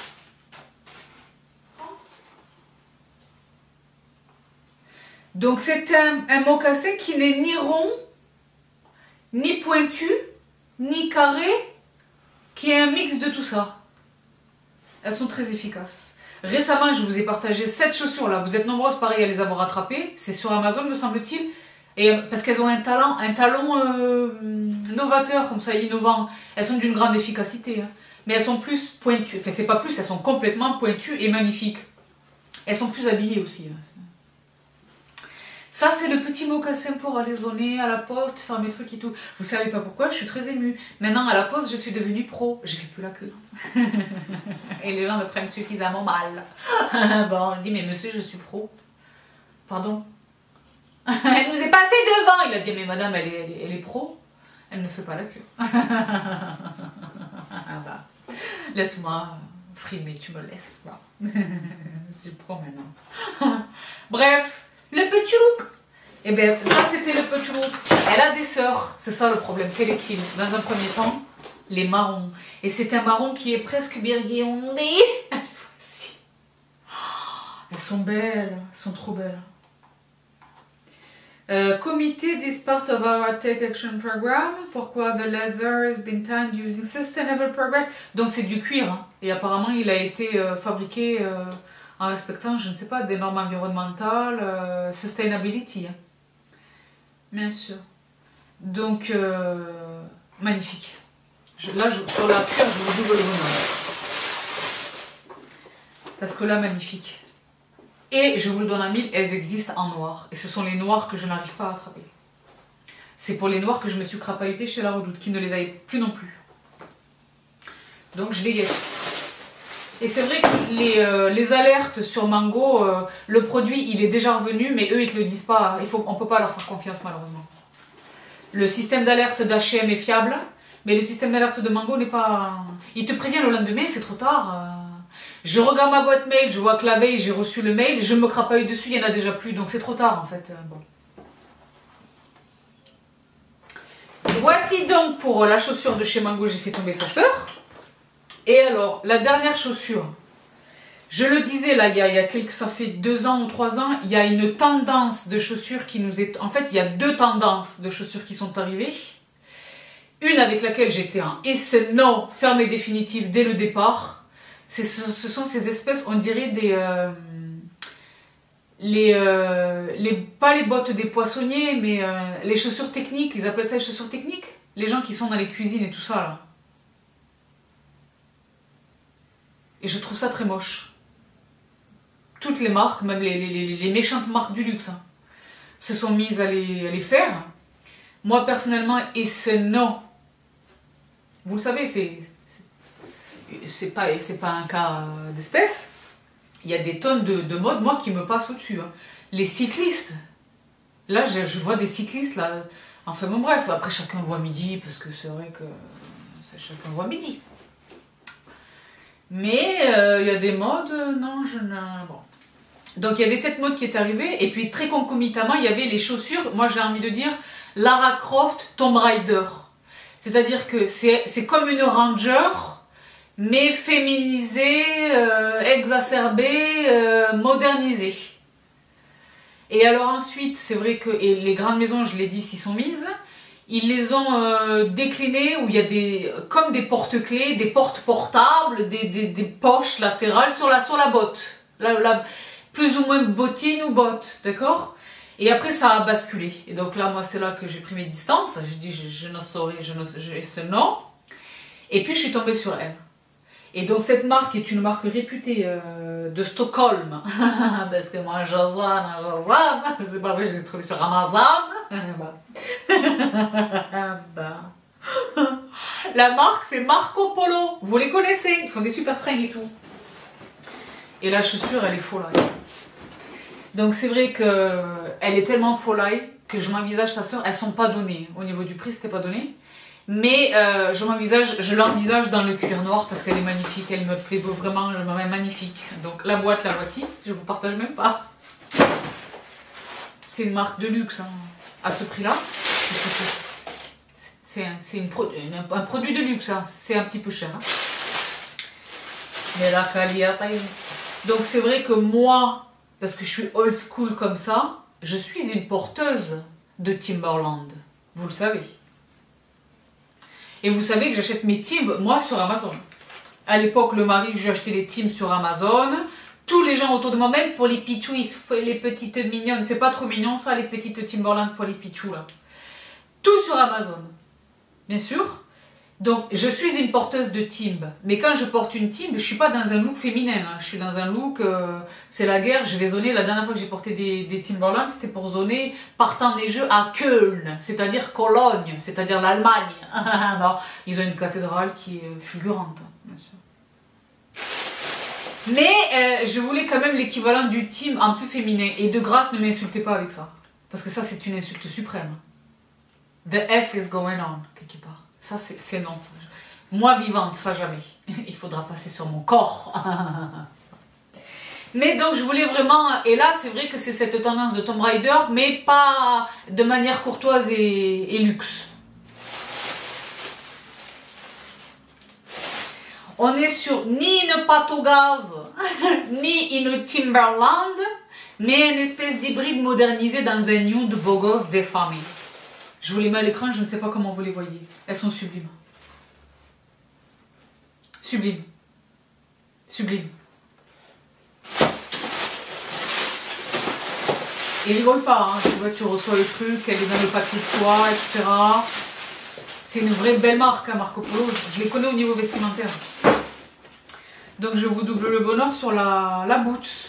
Donc c'est un mocassin qui n'est ni rond, ni pointu, ni carré, qui est un mix de tout ça. Elles sont très efficaces. Récemment, je vous ai partagé cette chaussure-là. Vous êtes nombreuses, pareil, à les avoir attrapées. C'est sur Amazon, me semble-t-il. Et parce qu'elles ont un talon novateur, comme ça, innovant. Elles sont d'une grande efficacité. Hein. Mais elles sont plus pointues. Enfin, c'est pas plus, elles sont complètement pointues et magnifiques. Elles sont plus habillées aussi. Hein. Ça, c'est le petit mocassin pour aller zoner à la poste, faire mes trucs et tout. Vous savez pas pourquoi, je suis très émue. Maintenant, à la poste, je suis devenue pro. Je fais plus la queue. Et les gens me prennent suffisamment mal. Bon, on dit, mais monsieur, je suis pro. Pardon? Elle nous est passée devant. Il a dit, mais madame, elle est pro. Elle ne fait pas la queue. Bah, laisse-moi frimer, tu me laisses. Bah. Je suis pro maintenant. Bref, le petit look. Eh bien, ça c'était le petit look. Elle a des sœurs. C'est ça le problème. Quel est-il? Dans un premier temps, les marrons. Et c'est un marron qui est presque burgundy. Elles sont belles. Elles sont trop belles. Comité, this part of our Take Action Program. Pourquoi the leather has been tanned using sustainable progress. Donc c'est du cuir. Hein. Et apparemment il a été fabriqué en respectant, je ne sais pas, des normes environnementales, sustainability. Hein. Bien sûr. Donc magnifique. Sur la cuir, je vous double le bonheur. Parce que là, magnifique. Et je vous le donne à 1000, elles existent en noir. Et ce sont les noirs que je n'arrive pas à attraper. C'est pour les noirs que je me suis crapahutée chez La Redoute, qui ne les avait plus non plus. Donc je les guette. Et c'est vrai que les alertes sur Mango, le produit il est déjà revenu, mais eux ils ne te le disent pas. On ne peut pas leur faire confiance malheureusement. Le système d'alerte d'H&M est fiable, Mais le système d'alerte de Mango n'est pas... Il te prévient le lendemain, c'est trop tard. Je regarde ma boîte mail, je vois que la veille j'ai reçu le mail, je me crapaille dessus, il n'y en a déjà plus, donc c'est trop tard en fait. Bon. Voici donc pour la chaussure de chez Mango, j'ai fait tomber sa sœur. Et alors, la dernière chaussure, je le disais là, il y a quelques, ça fait 2 ans ou 3 ans, il y a une tendance de chaussures qui nous est... En fait, il y a 2 tendances de chaussures qui sont arrivées. Une avec laquelle j'étais en non fermé définitif dès le départ. Ce sont ces espèces, on dirait des... pas les bottes des poissonniers, mais les chaussures techniques, ils appellent ça les chaussures techniques. Les gens qui sont dans les cuisines et tout ça là. Et je trouve ça très moche. Toutes les marques, même les méchantes marques du luxe, hein, se sont mises à les faire. Moi personnellement, non. Vous le savez, c'est pas un cas d'espèce. Il y a des tonnes de modes, moi, qui me passent au-dessus. Hein. Les cyclistes. Là, je vois des cyclistes, là. Enfin, bon, bref. Après, chacun voit midi, parce que c'est vrai que chacun voit midi. Mais il y a des modes, non, je ne... Bon. Donc, il y avait cette mode qui est arrivée. Et puis, très concomitamment, il y avait les chaussures. Moi, j'ai envie de dire Lara Croft Tomb Raider. C'est-à-dire que c'est comme une Ranger... mais féminisé, exacerbé, modernisé. Et alors ensuite, c'est vrai que et les grandes maisons, je l'ai dit, s'y sont mises, ils les ont déclinées où il y a comme des porte-clés, des portes portables, des poches latérales sur la botte. Plus ou moins bottine ou botte, d'accord? Et après, ça a basculé. Et donc là, moi, c'est là que j'ai pris mes distances. J'ai dit, je ne saurais, ce non. Et puis, je suis tombée sur elle. Et donc cette marque est une marque réputée de Stockholm, parce que moi Amazon, c'est pas vrai, je l'ai trouvé sur Amazon. La marque c'est Marco Polo, vous les connaissez, ils font des super fringues et tout. Et la chaussure elle est folie. Donc c'est vrai qu'elle est tellement folie que je m'envisage sa soeur, elles sont pas données, au niveau du prix c'était pas donné. Mais je l'envisage dans le cuir noir parce qu'elle est magnifique, elle me plaît vraiment, elle est magnifique. Donc la boîte la voici, je vous partage même pas. C'est une marque de luxe hein, à ce prix-là. C'est un produit de luxe, hein. C'est un petit peu cher. Hein. Mais la qualité. Donc c'est vrai que moi, parce que je suis old school comme ça, je suis une porteuse de Timberland. Vous le savez. Et vous savez que j'achète mes Timbs, moi, sur Amazon. À l'époque, le mari, j'ai acheté les Timbs sur Amazon. Tous les gens autour de moi, même pour les pichous, les petites mignonnes, c'est pas trop mignon ça, les petites Timberland pour les pichous là. Tout sur Amazon. Bien sûr. Donc, je suis une porteuse de Timbs. Mais quand je porte une Timb, je suis pas dans un look féminin. Hein. Je suis dans un look, c'est la guerre, je vais zoner. La dernière fois que j'ai porté des Timberland, c'était pour zoner partant des Jeux à Köln, c'est-à-dire Cologne, c'est-à-dire l'Allemagne. Non, ils ont une cathédrale qui est fulgurante, bien sûr. Mais je voulais quand même l'équivalent du Timb en plus féminin. Et de grâce, ne m'insultez pas avec ça. Parce que ça, c'est une insulte suprême. The F is going on, quelque part. Ça, c'est non. Ça. Moi, vivante, ça jamais. Il faudra passer sur mon corps. Mais donc, je voulais vraiment... Et là, c'est vrai que c'est cette tendance de Tomb Raider, mais pas de manière courtoise et luxe. On est sur ni une pâte au gaz, ni une Timberland, mais une espèce d'hybride modernisé dans un nude beau gosse des familles. Je vous les mets à l'écran, je ne sais pas comment vous les voyez. Elles sont sublimes. Sublimes. Sublimes. Et rigole pas, hein. Tu vois, tu reçois le truc, elle est dans le papier de soie, etc. C'est une vraie belle marque, hein, Marco Polo. Je les connais au niveau vestimentaire. Donc je vous double le bonheur sur la boots.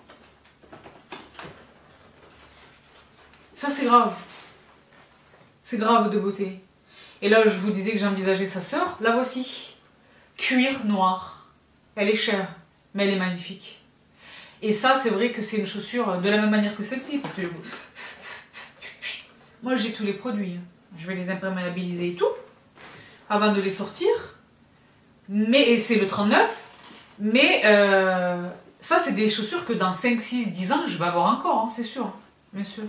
Ça c'est grave. C'est grave de beauté. Et là, je vous disais que j'envisageais sa sœur. La voici. Cuir noir. Elle est chère, mais elle est magnifique. Et ça, c'est vrai que c'est une chaussure de la même manière que celle-ci. Parce que moi, j'ai tous les produits. Je vais les imperméabiliser et tout. avant de les sortir. Et c'est le 39. Mais ça, c'est des chaussures que dans 5, 6, 10 ans, je vais avoir encore, hein, c'est sûr. Bien sûr.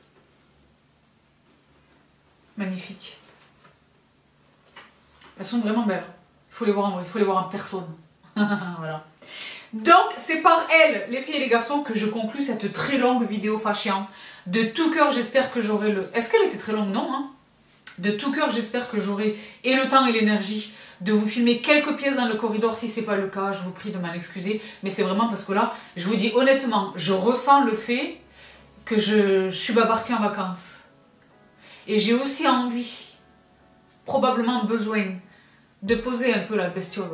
Magnifique. Elles sont vraiment belles. Il faut les voir en vrai, il faut les voir en personne. Voilà. Donc, c'est par elles, les filles et les garçons, que je conclue cette très longue vidéo fashion. De tout cœur, j'espère que j'aurai le... Est-ce qu'elle était très longue? Non, hein. De tout cœur, j'espère que j'aurai et le temps et l'énergie de vous filmer quelques pièces dans le corridor. Si ce n'est pas le cas, je vous prie de m'en excuser. Mais c'est vraiment parce que là, je vous dis honnêtement, je ressens le fait que je suis pas partie en vacances. Et j'ai aussi envie, probablement besoin, de poser un peu la bestiole.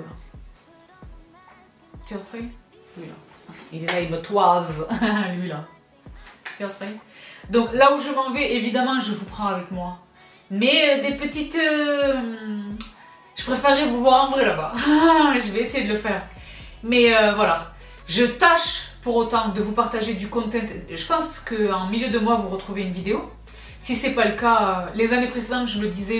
Tu sais, lui là. Il est là, il me toise. Lui là. Tu sais. Donc là où je m'en vais, évidemment, je vous prends avec moi. Mais des petites... je préférerais vous voir en vrai là-bas. Je vais essayer de le faire. Mais voilà. Je tâche pour autant de vous partager du content. Je pense qu'en milieu de mois, vous retrouvez une vidéo. Si ce n'est pas le cas, les années précédentes, je le disais,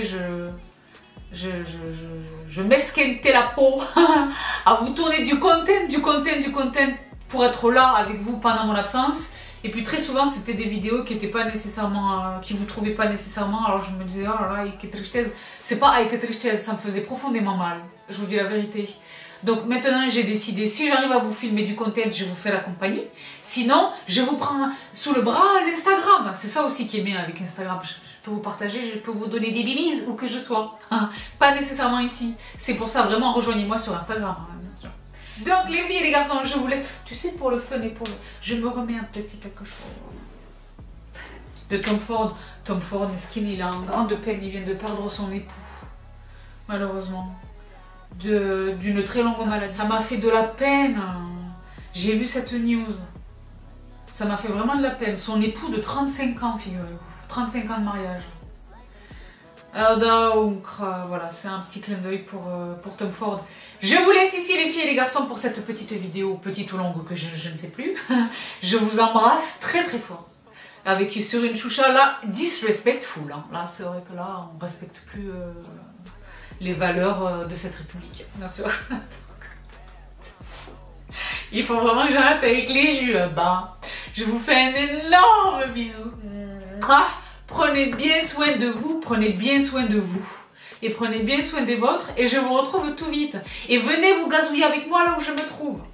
je m'esquintais la peau à vous tourner du content pour être là avec vous pendant mon absence. Et puis très souvent c'était des vidéos qui étaient pas nécessairement, qui vous trouvaient pas nécessairement. Alors je me disais oh là là, que tristesse. C'est pas avec tristesse, ça me faisait profondément mal. Je vous dis la vérité. Donc maintenant j'ai décidé, si j'arrive à vous filmer du content, je vous fais la compagnie. Sinon, je vous prends sous le bras l'Instagram. C'est ça aussi qui est bien avec Instagram. Je peux vous partager, je peux vous donner des bimises où que je sois. Pas nécessairement ici. C'est pour ça, vraiment, rejoignez-moi sur Instagram, bien sûr. Donc les filles et les garçons, je vous laisse. Tu sais, pour le fun et pour le... Je me remets un petit quelque chose. De Tom Ford. Tom Ford, mesquin, il a en grande peine, il vient de perdre son époux. Malheureusement. D'une très longue maladie. Ça m'a fait de la peine. J'ai vu cette news. Ça m'a fait vraiment de la peine. Son époux de 35 ans, figurez-vous. 35 ans de mariage. Alors donc, voilà, c'est un petit clin d'œil pour Tom Ford. Je vous laisse ici les filles et les garçons pour cette petite vidéo, petite ou longue que je ne sais plus. Je vous embrasse très très fort. Avec sur une choucha là, disrespectful. Hein. Là, c'est vrai que là, on ne respecte plus... les valeurs de cette république, bien sûr. Il faut vraiment que j'arrête avec les jus. Bah, je vous fais un énorme bisou. Prenez bien soin de vous, prenez bien soin de vous. Et prenez bien soin des vôtres. Et je vous retrouve tout vite. Et venez vous gazouiller avec moi là où je me trouve.